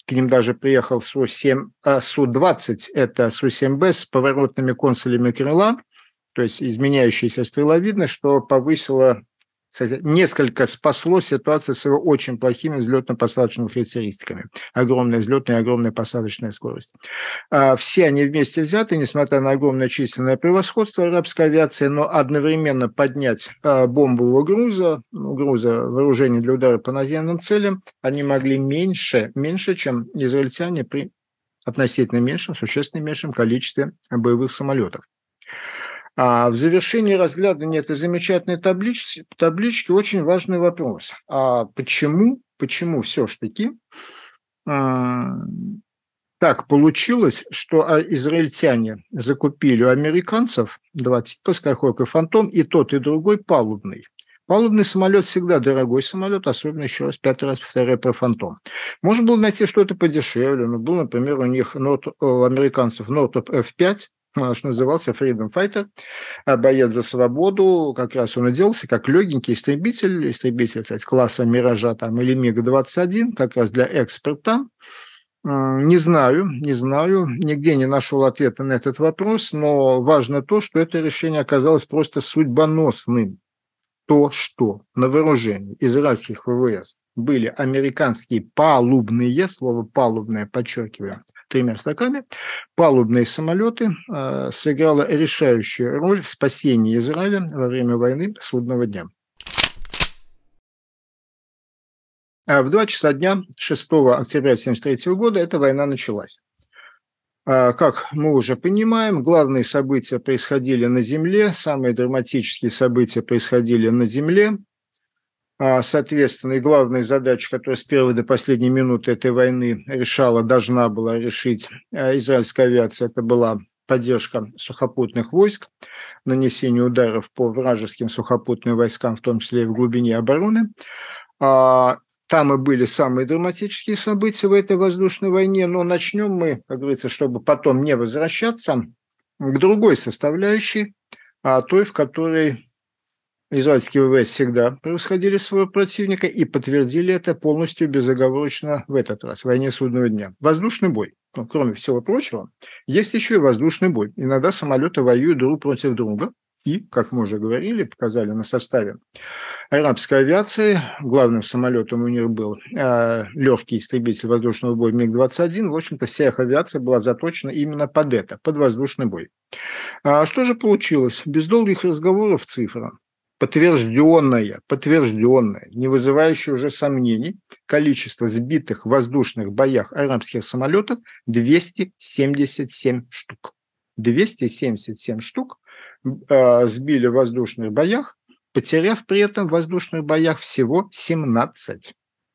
к ним даже приехал Су-20, это Су-7Б с поворотными консолями крыла, то есть изменяющаяся стреловидность, что повысило, кстати, несколько спасло ситуацию с его очень плохими взлетно-посадочными характеристиками. Огромная взлетная и огромная посадочная скорость. Все они вместе взяты, несмотря на огромное численное превосходство арабской авиации, но одновременно поднять бомбового груза вооружения для удара по наземным целям, они могли меньше, чем израильтяне при относительно меньшем, существенно меньшем количестве боевых самолетов. В завершении разглядывания этой замечательной таблички очень важный вопрос. Почему все-таки так получилось, что израильтяне закупили у американцев два типа, Skyhawk и Phantom, и тот, и другой палубный? Палубный самолет всегда дорогой самолет, особенно, еще раз, 5 раз повторяю про Phantom. Можно было найти что-то подешевле. Был, например, у американцев Northrop F-5, что назывался Freedom Fighter, боец за свободу. Как раз он и делался как легенький истребитель, кстати, класса Миража или МиГ-21, как раз для экспорта. Не знаю, нигде не нашел ответа на этот вопрос, но важно то, что это решение оказалось просто судьбоносным. То, что на вооружении израильских ВВС были американские палубные, слово «палубное» подчеркиваю 3 стаками, палубные самолеты сыграло решающую роль в спасении Израиля во время войны Судного дня. В 2 часа дня 6 октября 1973 года эта война началась. Как мы уже понимаем, главные события происходили на земле, самые драматические события происходили на земле. Соответственно, и главная задача, которая с первой до последней минуты этой войны должна была решить израильская авиация, это была поддержка сухопутных войск, нанесение ударов по вражеским сухопутным войскам, в том числе и в глубине обороны. Там и были самые драматические события в этой воздушной войне, но начнем мы, как говорится, чтобы потом не возвращаться, к другой составляющей, той, в которой израильские ВВС всегда превосходили своего противника и подтвердили это полностью безоговорочно в этот раз, в войне Судного дня. Воздушный бой. Кроме всего прочего, есть еще и воздушный бой. Иногда самолеты воюют друг против друга. И, как мы уже говорили, показали на составе арабской авиации, главным самолетом у них был легкий истребитель воздушного боя МиГ-21. В общем-то, вся их авиация была заточена именно под воздушный бой. Что же получилось? Без долгих разговоров цифра. Подтвержденное, не вызывающее уже сомнений, количество сбитых в воздушных боях арабских самолетов 277 штук. 277 штук сбили в воздушных боях, потеряв при этом в воздушных боях всего 17.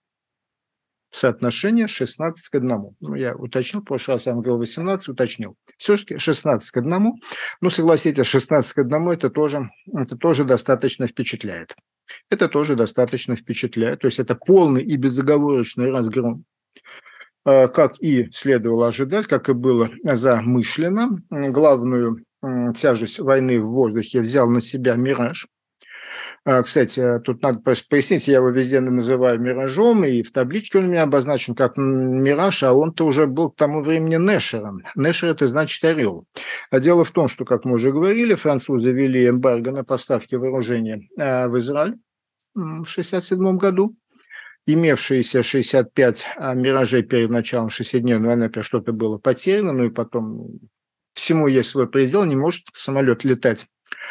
Соотношение 16 к 1. Я уточнил, в прошлый раз я говорил 18, уточнил. Все-таки 16 к 1. Согласитесь, 16 к 1 это тоже достаточно впечатляет. То есть это полный и безоговорочный разгром. Как и следовало ожидать, как и было замышлено. Главную тяжесть войны в воздухе взял на себя «Мираж». Кстати, тут надо пояснить, я его везде называю «Миражом», и в табличке он у меня обозначен как «Мираж», а он-то уже был к тому времени «Нешером». «Нешер» – это значит «орел». Дело в том, что, как мы уже говорили, французы ввели эмбарго на поставки вооружения в Израиль в 1967 году. Имевшиеся 65 «Миражей» перед началом 6-дневной войны, например, что-то было потеряно, и потом всему есть свой предел, не может самолет летать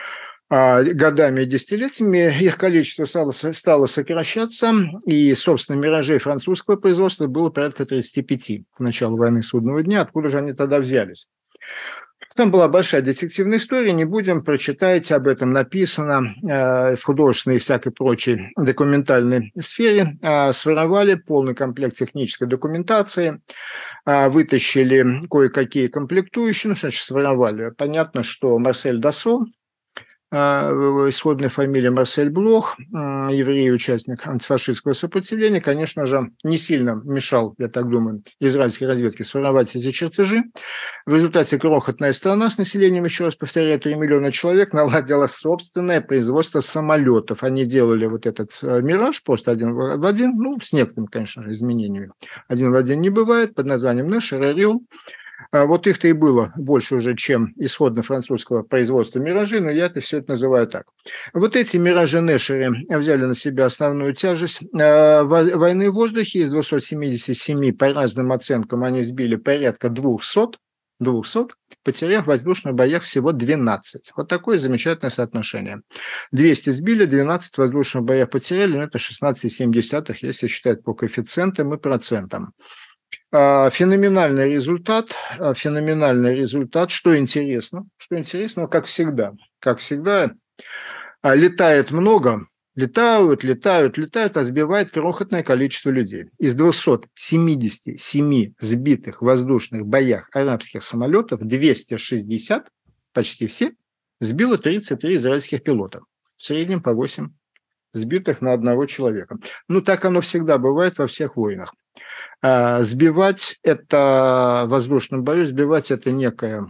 годами и десятилетиями, их количество стало сокращаться, и, собственно, «Миражей» французского производства было порядка 35 к началу войны Судного дня. Откуда же они тогда взялись? Там была большая детективная история, не будем, прочитайте, об этом написано в художественной и всякой прочей документальной сфере. Своровали полный комплект технической документации, вытащили кое-какие комплектующие, что значит своровали? Понятно, что Марсель Dassault, исходная фамилия Марсель Блох, еврей, участник антифашистского сопротивления, конечно же, не сильно мешал, я так думаю, израильской разведке сформировать эти чертежи. В результате крохотная страна с населением, еще раз повторяю, 3 миллиона человек, наладила собственное производство самолетов. Они делали вот этот «Мираж» просто один в один, ну, с некоторыми, конечно же, изменениями. Один в один не бывает, под названием «Нэшер», «Орел». Вот их-то и было больше уже, чем исходно-французского производства «Миражи», но я все это называю так. Вот эти «Миражи-Нэшеры» взяли на себя основную тяжесть войны в воздухе. Из 277, по разным оценкам, они сбили порядка 200, потеряв в воздушных боях всего 12. Вот такое замечательное соотношение. 200 сбили, 12 в воздушных боях потеряли, но это 16,7, если считать по коэффициентам и процентам. Феноменальный результат, что интересно, как всегда, летает много, летают, а сбивает крохотное количество людей. Из 277 сбитых в воздушных боях арабских самолетов 260, почти все, сбило 33 израильских пилота. В среднем по 8 сбитых на одного человека. Ну, так оно всегда бывает во всех войнах. Сбивать это в воздушном бою, сбивать это некое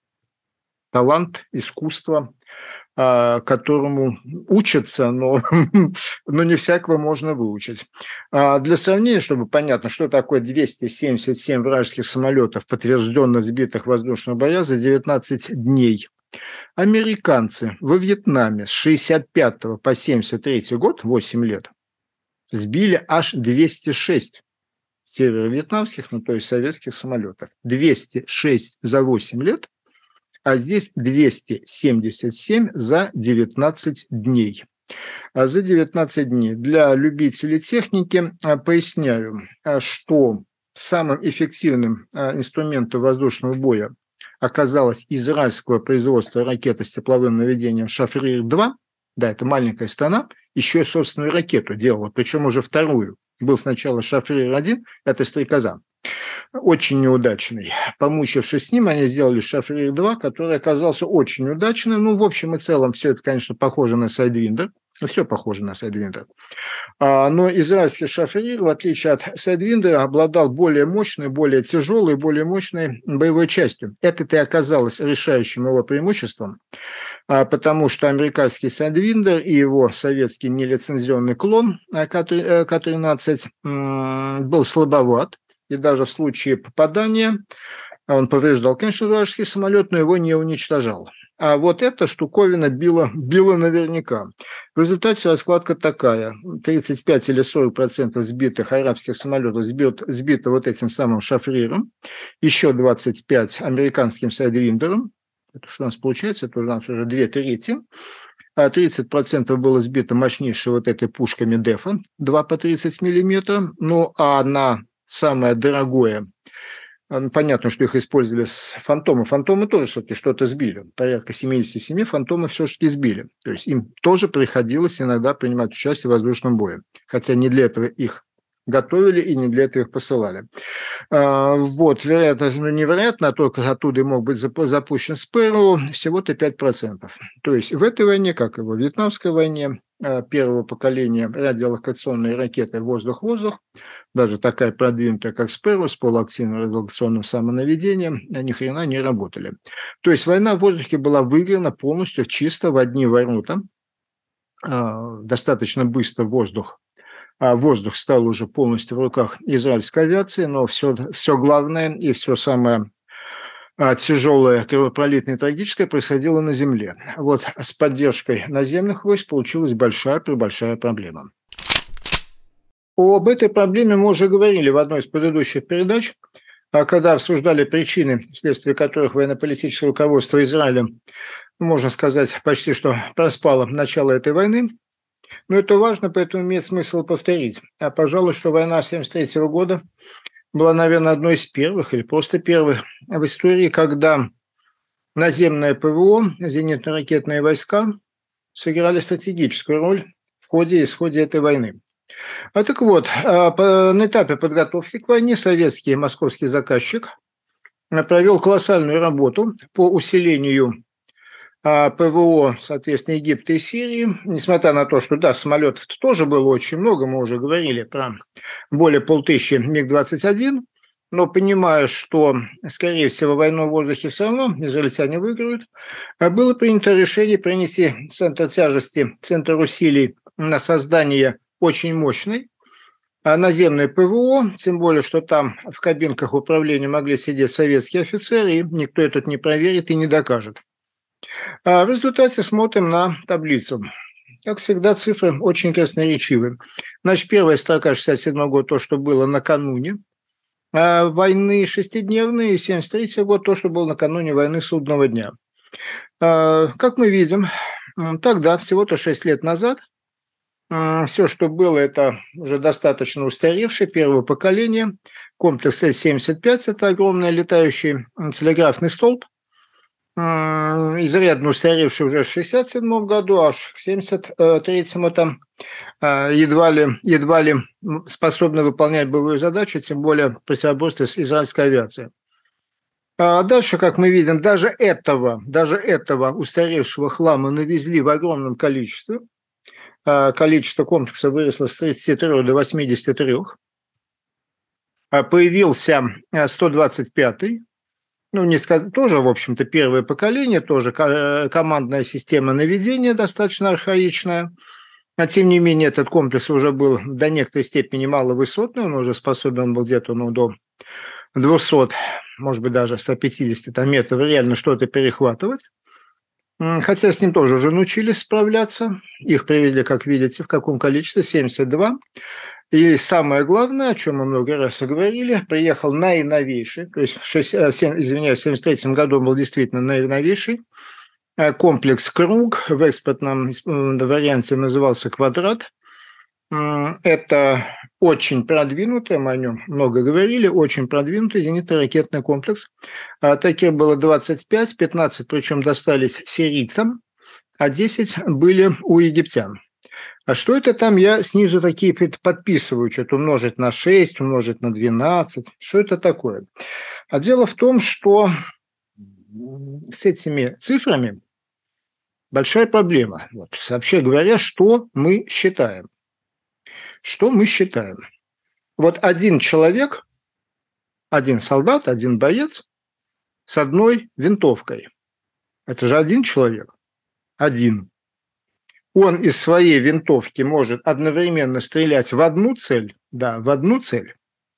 талант, искусство, которому учатся, но не всякого можно выучить. Для сравнения, чтобы понятно, что такое 277 вражеских самолетов, подтвержденно сбитых в воздушных боях за 19 дней. Американцы во Вьетнаме с 65 по 73 год, 8 лет, сбили аж 206 северо-вьетнамских, то есть советских самолетов. 206 за 8 лет, а здесь 277 за 19 дней. За 19 дней. Для любителей техники поясняю, что самым эффективным инструментом воздушного боя оказалось израильского производства ракеты с тепловым наведением «Шафрир-2». Да, это маленькая страна, еще и собственную ракету делала, причем уже вторую. Был сначала «Шафрир-1», это «Стрекоза». Очень неудачный. Помучившись с ним, они сделали «Шафрир-2», который оказался очень удачным. Ну, в общем и целом, все это, конечно, похоже на «Сайдвиндер». Все похоже на «Сайдвиндер». Но израильский «Шафрир», в отличие от «Сайдвиндера», обладал более мощной, более тяжелой, более мощной боевой частью. Это-то и оказалось решающим его преимуществом, потому что американский «Сайдвиндер» и его советский нелицензионный клон К-13 был слабоват. И даже в случае попадания он повреждал, конечно, вражеский самолет, но его не уничтожал. А вот эта штуковина била наверняка. В результате раскладка такая. 35 или 40% сбитых арабских самолетов сбито вот этим самым «Шафриром», еще 25 американским «Сайдвиндером». Это что у нас получается? Это у нас уже 2/3. 30% было сбито мощнейшей вот этой пушкой Медефа, 2 по 30 миллиметров. Ну, а на самое дорогое, понятно, что их использовали с «Фантомы». «Фантомы» тоже все-таки что-то сбили. Порядка 77 «Фантомы» все-таки сбили. То есть им тоже приходилось иногда принимать участие в воздушном бое. Хотя не для этого их готовили и не для этого их посылали. Вот, вероятно, невероятно, только оттуда и мог быть запущен Спэрроу всего-то 5%. То есть в этой войне, как и во Вьетнамской войне, первого поколения радиолокационные ракеты «Воздух-воздух», даже такая продвинутая, как Спэрроу, с полуактивным радиолокационным самонаведением, ни хрена не работали. То есть война в воздухе была выиграна полностью чисто в одни ворота. Достаточно быстро воздух стал уже полностью в руках израильской авиации, но все главное и все самое тяжелое, кровопролитное и трагическое происходило на земле. Вот с поддержкой наземных войск получилась большая проблема. Об этой проблеме мы уже говорили в одной из предыдущих передач, когда обсуждали причины, вследствие которых военно-политическое руководство Израиля, можно сказать, почти что проспало начало этой войны. Но это важно, поэтому имеет смысл повторить. Пожалуй, что война 1973 года была, наверное, одной из первых или просто первых в истории, когда наземное ПВО, зенитно-ракетные войска сыграли стратегическую роль в ходе и исходе этой войны. Так вот, на этапе подготовки к войне советский московский заказчик провел колоссальную работу по усилению ПВО, соответственно, Египта и Сирии. Несмотря на то, что, да, самолетов тоже было очень много, мы уже говорили про более 500 МиГ-21, но понимая, что, скорее всего, войну в воздухе все равно израильтяне выиграют, было принято решение принести центр тяжести, центр усилий на создание очень мощной наземной ПВО, тем более, что там в кабинках управления могли сидеть советские офицеры, и никто этот не проверит и не докажет. В результате смотрим на таблицу. Как всегда, цифры очень красноречивы. Значит, первая строка 67 год, то, что было накануне войны шестидневной, и 73 год, то, что было накануне войны судного дня. Как мы видим, тогда, всего-то 6 лет назад, все, что было, это уже достаточно устаревшее, первое поколение. Комплекс С-75 – это огромный летающий телеграфный столб, изрядно устаревший уже в 1967 году, аж к 1973-му там едва ли способны выполнять боевую задачу, тем более противоборствовать с израильской авиацией. А дальше, как мы видим, даже этого устаревшего хлама навезли в огромном количестве. Количество комплекса выросло с 33 до 83. Появился 125-й, тоже, в общем-то, первое поколение, тоже командная система наведения достаточно архаичная. Тем не менее, этот комплекс уже был до некоторой степени маловысотный, он уже способен был где-то до 200, может быть, даже 150 метров реально что-то перехватывать. Хотя с ним тоже уже научились справляться. Их привезли, как видите, в каком количестве? 72. И самое главное, о чем мы много раз говорили, приехал наиновейший, то есть в 1973 году был действительно наиновейший комплекс «Круг», в экспортном варианте назывался «Квадрат». Это очень продвинутый, мы о нем много говорили, очень продвинутый зенитно-ракетный комплекс. Таких было 25, 15 причем достались сирийцам, а 10 были у египтян. А что это там? Я снизу такие подписываю, что-то умножить на 6, умножить на 12. Что это такое? А дело в том, что с этими цифрами большая проблема. Вот, вообще говоря, что мы считаем? Что мы считаем? Вот один человек, один солдат, один боец с одной винтовкой. Это же один человек. Один. Он из своей винтовки может одновременно стрелять в одну цель, да, в одну цель.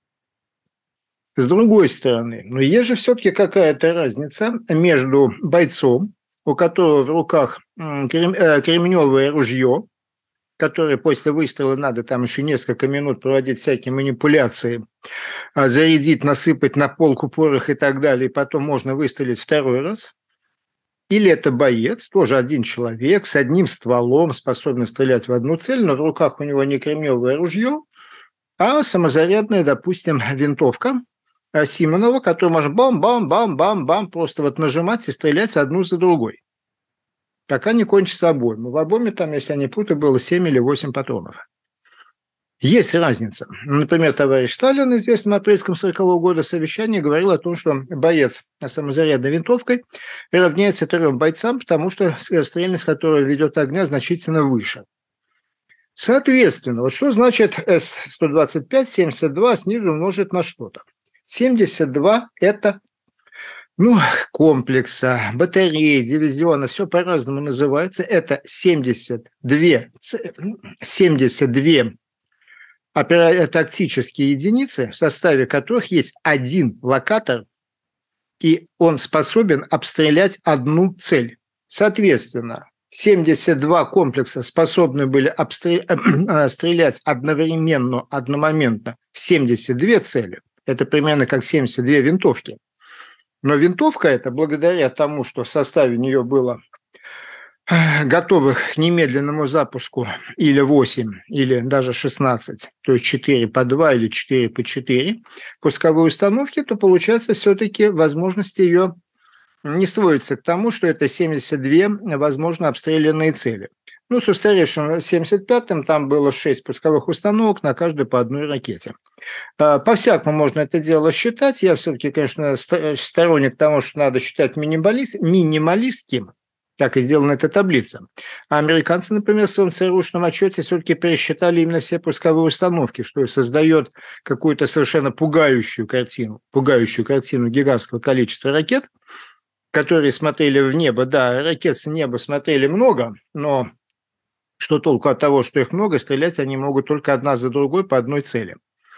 С другой стороны, но есть же все-таки какая-то разница между бойцом, у которого в руках кремневое ружье, которые после выстрела надо там еще несколько минут проводить всякие манипуляции, зарядить, насыпать на полку порох и так далее, и потом можно выстрелить второй раз. Или это боец, тоже один человек, с одним стволом, способный стрелять в одну цель, но в руках у него не кремневое ружье, а самозарядная, допустим, винтовка Симонова, которую можно бам-бам-бам-бам-бам просто вот нажимать и стрелять одну за другой. Пока не кончится обойма. В обойме там, если я не путаю, было 7 или 8 патронов. Есть разница. Например, товарищ Сталин, известный в апрельском 40-го года совещании, говорил о том, что боец с самозарядной винтовкой равняется 3 бойцам, потому что скорострельность, которая ведет огня, значительно выше. Соответственно, вот что значит С-125, 72 снизу умножить на что-то? 72 – это комплекса, батареи, дивизиона, все по-разному называется. Это 72 тактические единицы, в составе которых есть один локатор, и он способен обстрелять одну цель. Соответственно, 72 комплекса способны были стрелять одномоментно в 72 цели. Это примерно как 72 винтовки. Но винтовка эта, благодаря тому, что в составе нее было готовых к немедленному запуску или 8, или даже 16, то есть 4 по 2 или 4 по 4 пусковые установки, то получается все-таки возможность ее не сводится к тому, что это 72 возможно обстрелянные цели. С устаревшим 75-м там было 6 пусковых установок, на каждой по одной ракете. По-всякому можно это дело считать. Я все-таки, конечно, сторонник того, что надо считать минималистским. Так и сделана эта таблица. А американцы, например, в своем ЦРУшном отчете все-таки пересчитали именно все пусковые установки, что создает какую-то совершенно пугающую картину гигантского количества ракет, которые смотрели в небо. Да, ракет с неба смотрели много, но что толку от того, что их много, стрелять они могут только одна за другой по одной цели.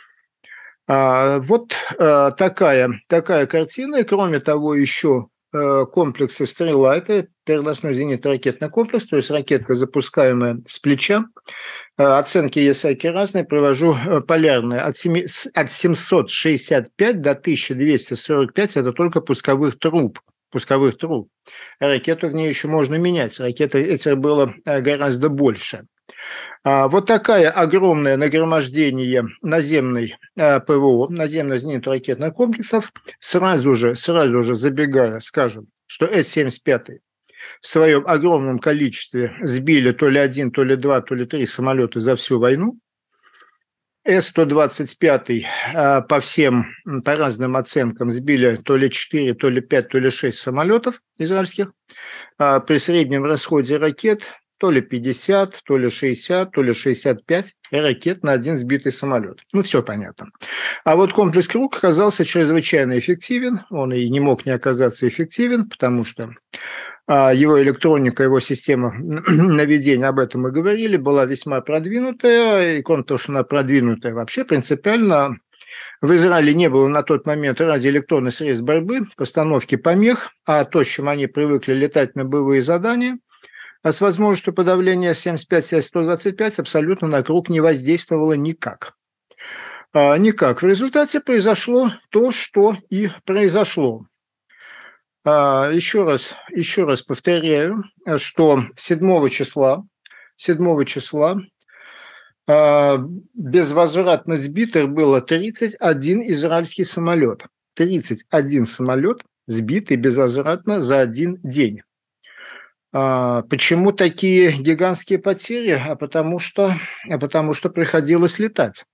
Вот такая картина. И кроме того, еще комплексы «Стрела» – это переносной зенитно-ракетный комплекс, то есть ракетка, запускаемая с плеча. Оценки есть всякие разные, привожу полярные. От 765 до 1245 – это только пусковых труб. Ракету в ней еще можно менять. Ракеты этих было гораздо больше. Вот такое огромное нагромождение наземной ПВО, наземных зенитно-ракетных комплексов. Сразу же забегая, скажем, что С-75 в своем огромном количестве сбили то ли 1, то ли 2, то ли 3 самолета за всю войну. С-125 по разным оценкам сбили то ли 4, то ли 5, то ли 6 самолетов израильских. При среднем расходе ракет то ли 50, то ли 60, то ли 65 ракет на один сбитый самолет. Все понятно. А вот комплекс «Круг» оказался чрезвычайно эффективен. Он и не мог не оказаться эффективен, потому что его электроника, его система наведения, об этом мы говорили, была весьма продвинутая. И кроме того, что она продвинутая, вообще принципиально в Израиле не было на тот момент радиоэлектронных средств борьбы, постановки помех, а то, с чем они привыкли летать на боевые задания, с возможностью подавления 75 и 125 абсолютно на «Круг» не воздействовало никак. Никак. В результате произошло то, что и произошло. Еще раз повторяю, что 7 числа безвозвратно сбитых было 31 израильский самолет. 31 самолет сбитый безвозвратно за один день. Почему такие гигантские потери? Потому что приходилось летать.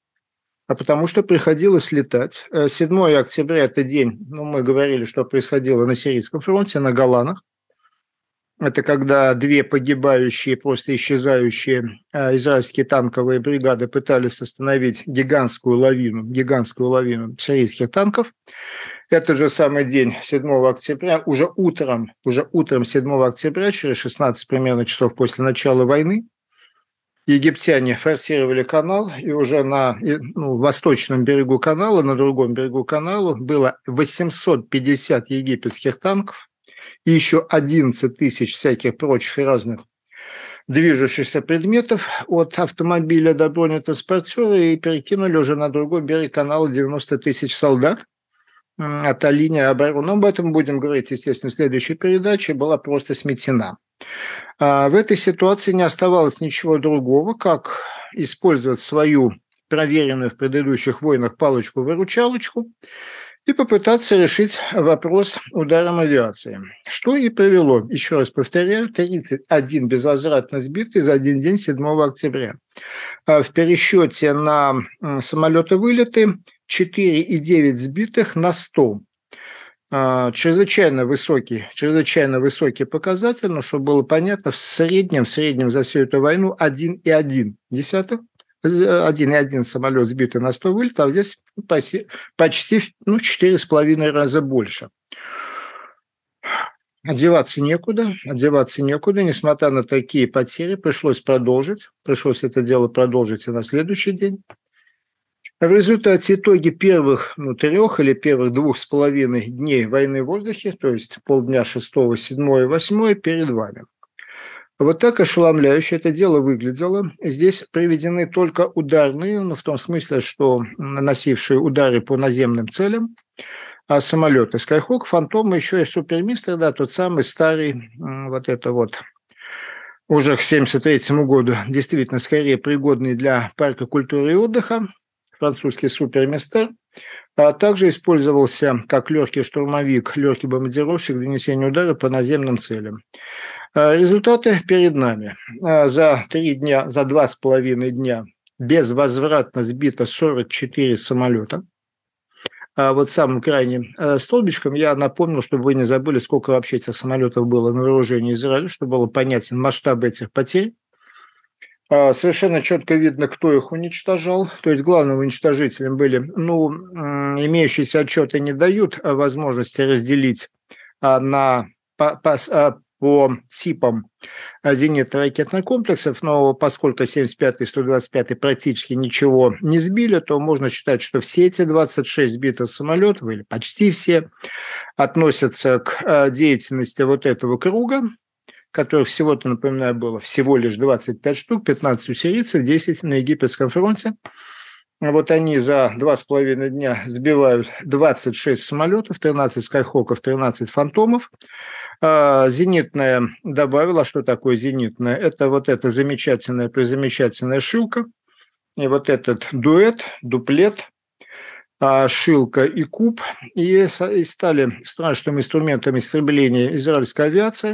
7 октября – это день, мы говорили, что происходило на Сирийском фронте, на Голанах. Это когда две погибающие, просто исчезающие израильские танковые бригады пытались остановить гигантскую лавину сирийских танков. Это же самый день, 7 октября, уже утром 7 октября, через 16 примерно часов после начала войны, египтяне форсировали канал, и уже на восточном берегу канала, на другом берегу канала было 850 египетских танков и еще 11 тысяч всяких прочих разных движущихся предметов от автомобиля до бронетранспортера, и перекинули уже на другой берег канала 90 тысяч солдат. Эта линия обороны, об этом будем говорить, естественно, в следующей передаче, была просто сметена. В этой ситуации не оставалось ничего другого, как использовать свою проверенную в предыдущих войнах палочку-выручалочку и попытаться решить вопрос ударом авиации. Что и привело, еще раз повторяю, 31 безвозвратно сбитый за один день 7 октября. В пересчете на самолеты вылеты 4,9 сбитых на 100. Чрезвычайно высокий показатель, но чтобы было понятно, в среднем за всю эту войну 1,1 самолет сбитый на 100 вылетов, а здесь почти 4,5 раза больше. Одеваться некуда, несмотря на такие потери, пришлось это дело продолжить и на следующий день. В результате итоги первых 3 или первых 2,5 дней войны в воздухе, то есть полдня 6, 7 и 8 перед вами. Вот так ошеломляюще это дело выглядело. Здесь приведены только ударные, в том смысле, что наносившие удары по наземным целям, самолеты Skyhawk, Фантом, еще и Супермистер, тот самый старый, уже к 1973 году, действительно, скорее пригодный для парка культуры и отдыха, французский Супермистер, а также использовался как легкий штурмовик, легкий бомбардировщик для нанесения удара по наземным целям. Результаты перед нами. За 2,5 дня безвозвратно сбито 44 самолета. вот самым крайним столбичком я напомнил, чтобы вы не забыли, сколько вообще этих самолетов было на вооружении Израиля, чтобы было понятен масштаб этих потерь. Совершенно четко видно, кто их уничтожал. То есть главным уничтожителем были, имеющиеся отчеты не дают возможности разделить по типам зенитно-ракетных комплексов, но поскольку 75-й и 125-й практически ничего не сбили, то можно считать, что все эти 26 сбитых самолетов, или почти все, относятся к деятельности вот этого круга, которых всего-то, напоминаю, было всего лишь 25 штук, 15 у сирийцев, 10 на египетском фронте. Вот они за 2,5 дня сбивают 26 самолетов, 13 скайхоков, 13 фантомов. Зенитная добавила, что такое зенитная? Это вот эта замечательная шилка, и вот этот дуплет, шилка и куб, и стали страшным инструментом истребления израильской авиации.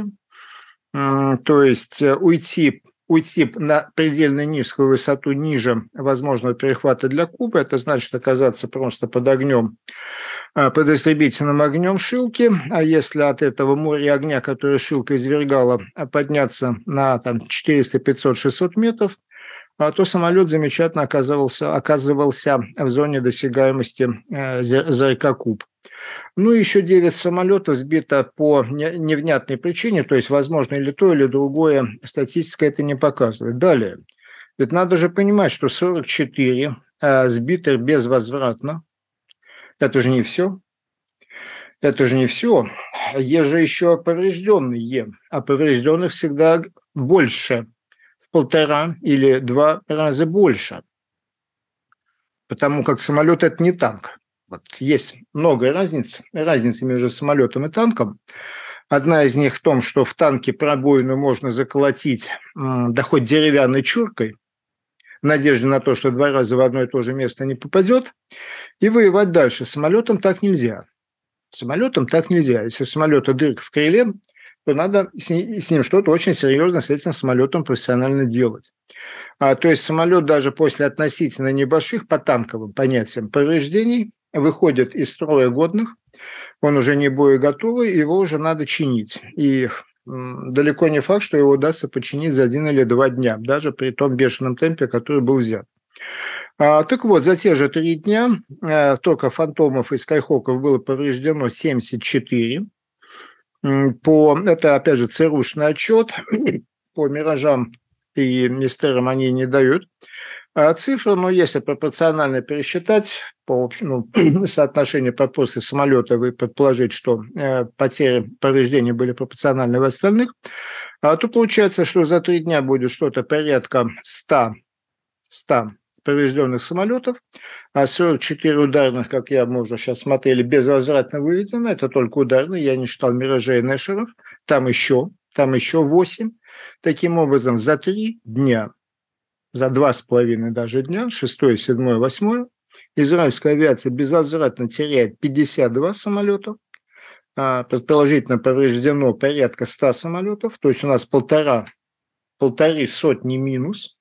То есть уйти на предельно низкую высоту ниже возможного перехвата для куба, это значит оказаться просто под огнем, под истребительным огнем шилки, а если от этого моря огня, которое шилка извергала, подняться на 400, 500, 600 метров, то самолет замечательно оказывался в зоне досягаемости ЗРК «Куб». Еще 9 самолетов сбито по невнятной причине, то есть, возможно, или то, или другое, статистика это не показывает. Далее, ведь надо же понимать, что 44 сбитых безвозвратно, это же не все. Это же не все. Есть же еще поврежденные, а поврежденных всегда больше, в 1,5 или 2 раза больше, потому как самолет – это не танк. Вот есть много разниц между самолетом и танком. Одна из них в том, что в танке пробоину можно заколотить, да хоть деревянной чуркой, в надежде на то, что 2 раза в одно и то же место не попадет, и воевать дальше. Самолетом так нельзя. Если у самолета дырка в крыле, то надо с ним что-то очень серьезно с этим самолетом профессионально делать. То есть самолет даже после относительно небольших по танковым понятиям повреждений выходит из строя годных, он уже не боеготовый, его уже надо чинить. И далеко не факт, что его удастся починить за 1 или 2 дня, даже при том бешеном темпе, который был взят. Так вот, за те же 3 дня только фантомов и скайхоков было повреждено 74. Это, опять же, ЦРУшный отчет. По миражам и мистерам они не дают цифры, но если пропорционально пересчитать по соотношению пропорций самолетов и предположить, что потери, повреждения были пропорциональны в остальных, то получается, что за 3 дня будет что-то порядка 100 поврежденных самолетов, а 44 ударных, как мы уже сейчас смотрели, безвозвратно выведено. Это только ударные, я не считал миражей и нэшеров. Там еще 8. Таким образом, за 3 дня, за 2,5 даже дня, 6, 7, 8, израильская авиация безвозвратно теряет 52 самолета, предположительно повреждено порядка 100 самолетов, то есть у нас полторы сотни минус,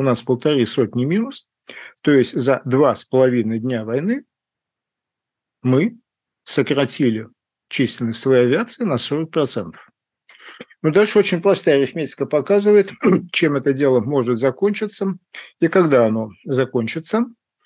то есть за 2,5 дня войны мы сократили численность своей авиации на 40%. Дальше очень простая арифметика показывает, чем это дело может закончиться и когда оно закончится.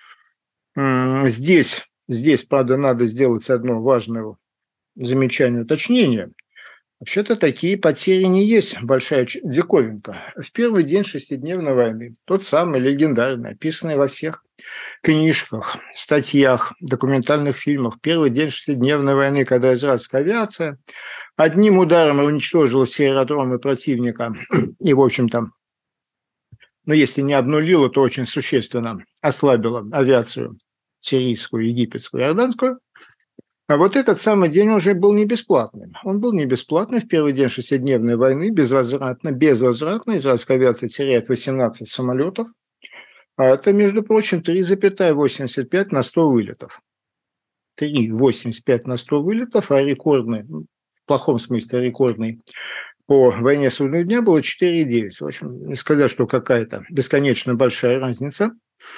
Здесь, правда, надо сделать одно важное замечание, уточнение. Вообще-то такие потери не есть большая диковинка. В первый день 6-дневной войны, тот самый легендарный, описанный во всех книжках, статьях, документальных фильмах, первый день 6-дневной войны, когда израильская авиация одним ударом уничтожила все аэродромы противника и, в общем-то, если не обнулила, то очень существенно ослабила авиацию сирийскую, египетскую, иорданскую. А вот этот самый день уже был не бесплатным. Он был не бесплатный. В первый день 6-дневной войны безвозвратно израильская авиация теряет 18 самолетов. А это, между прочим, 3,85 на 100 вылетов. 3,85 на 100 вылетов, а рекордный, в плохом смысле рекордный, по войне судного дня было 4,9. В общем, не сказать, что какая-то бесконечно большая разница.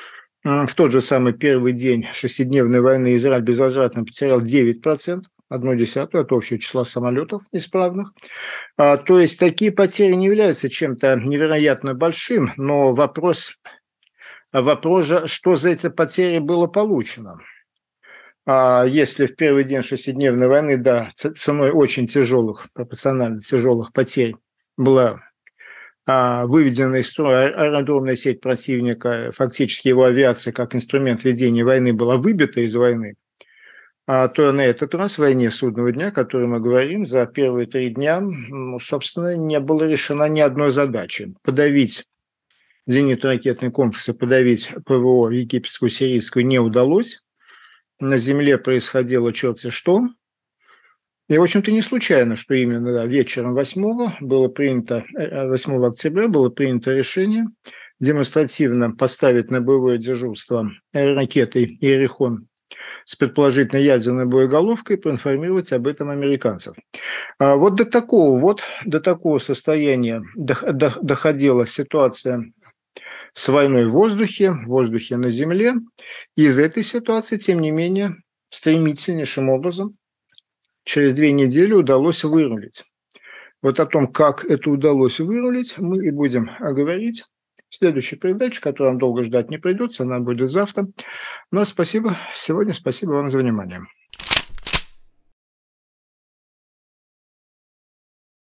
В тот же самый первый день шестидневной войны Израиль безвозвратно потерял 9%, 1/10 от общего числа самолетов исправных. То есть такие потери не являются чем-то невероятно большим, но вопрос же, что за эти потери было получено. Если в первый день шестидневной войны, да, ценой очень тяжелых, пропорционально тяжелых потерь была выведена из строя аэродромная сеть противника, фактически его авиация как инструмент ведения войны была выбита из войны, то на этот раз в войне судного дня, о которой мы говорим, за первые 3 дня, собственно, не было решено ни одной задачи. Подавить зенитно-ракетные комплексы, подавить ПВО египетскую, сирийскую не удалось. На земле происходило черти что. И, в общем-то, не случайно, что именно вечером 8 октября было принято решение демонстративно поставить на боевое дежурство ракетой «Иерихон» с предположительно ядерной боеголовкой и проинформировать об этом американцев. Вот до такого состояния доходила ситуация с войной в воздухе на земле. И из этой ситуации, тем не менее, стремительнейшим образом через 2 недели удалось вырулить. Вот о том, как это удалось вырулить, мы и будем говорить в следующей передаче, которую вам долго ждать не придется, она будет завтра. Ну, спасибо. Сегодня спасибо вам за внимание.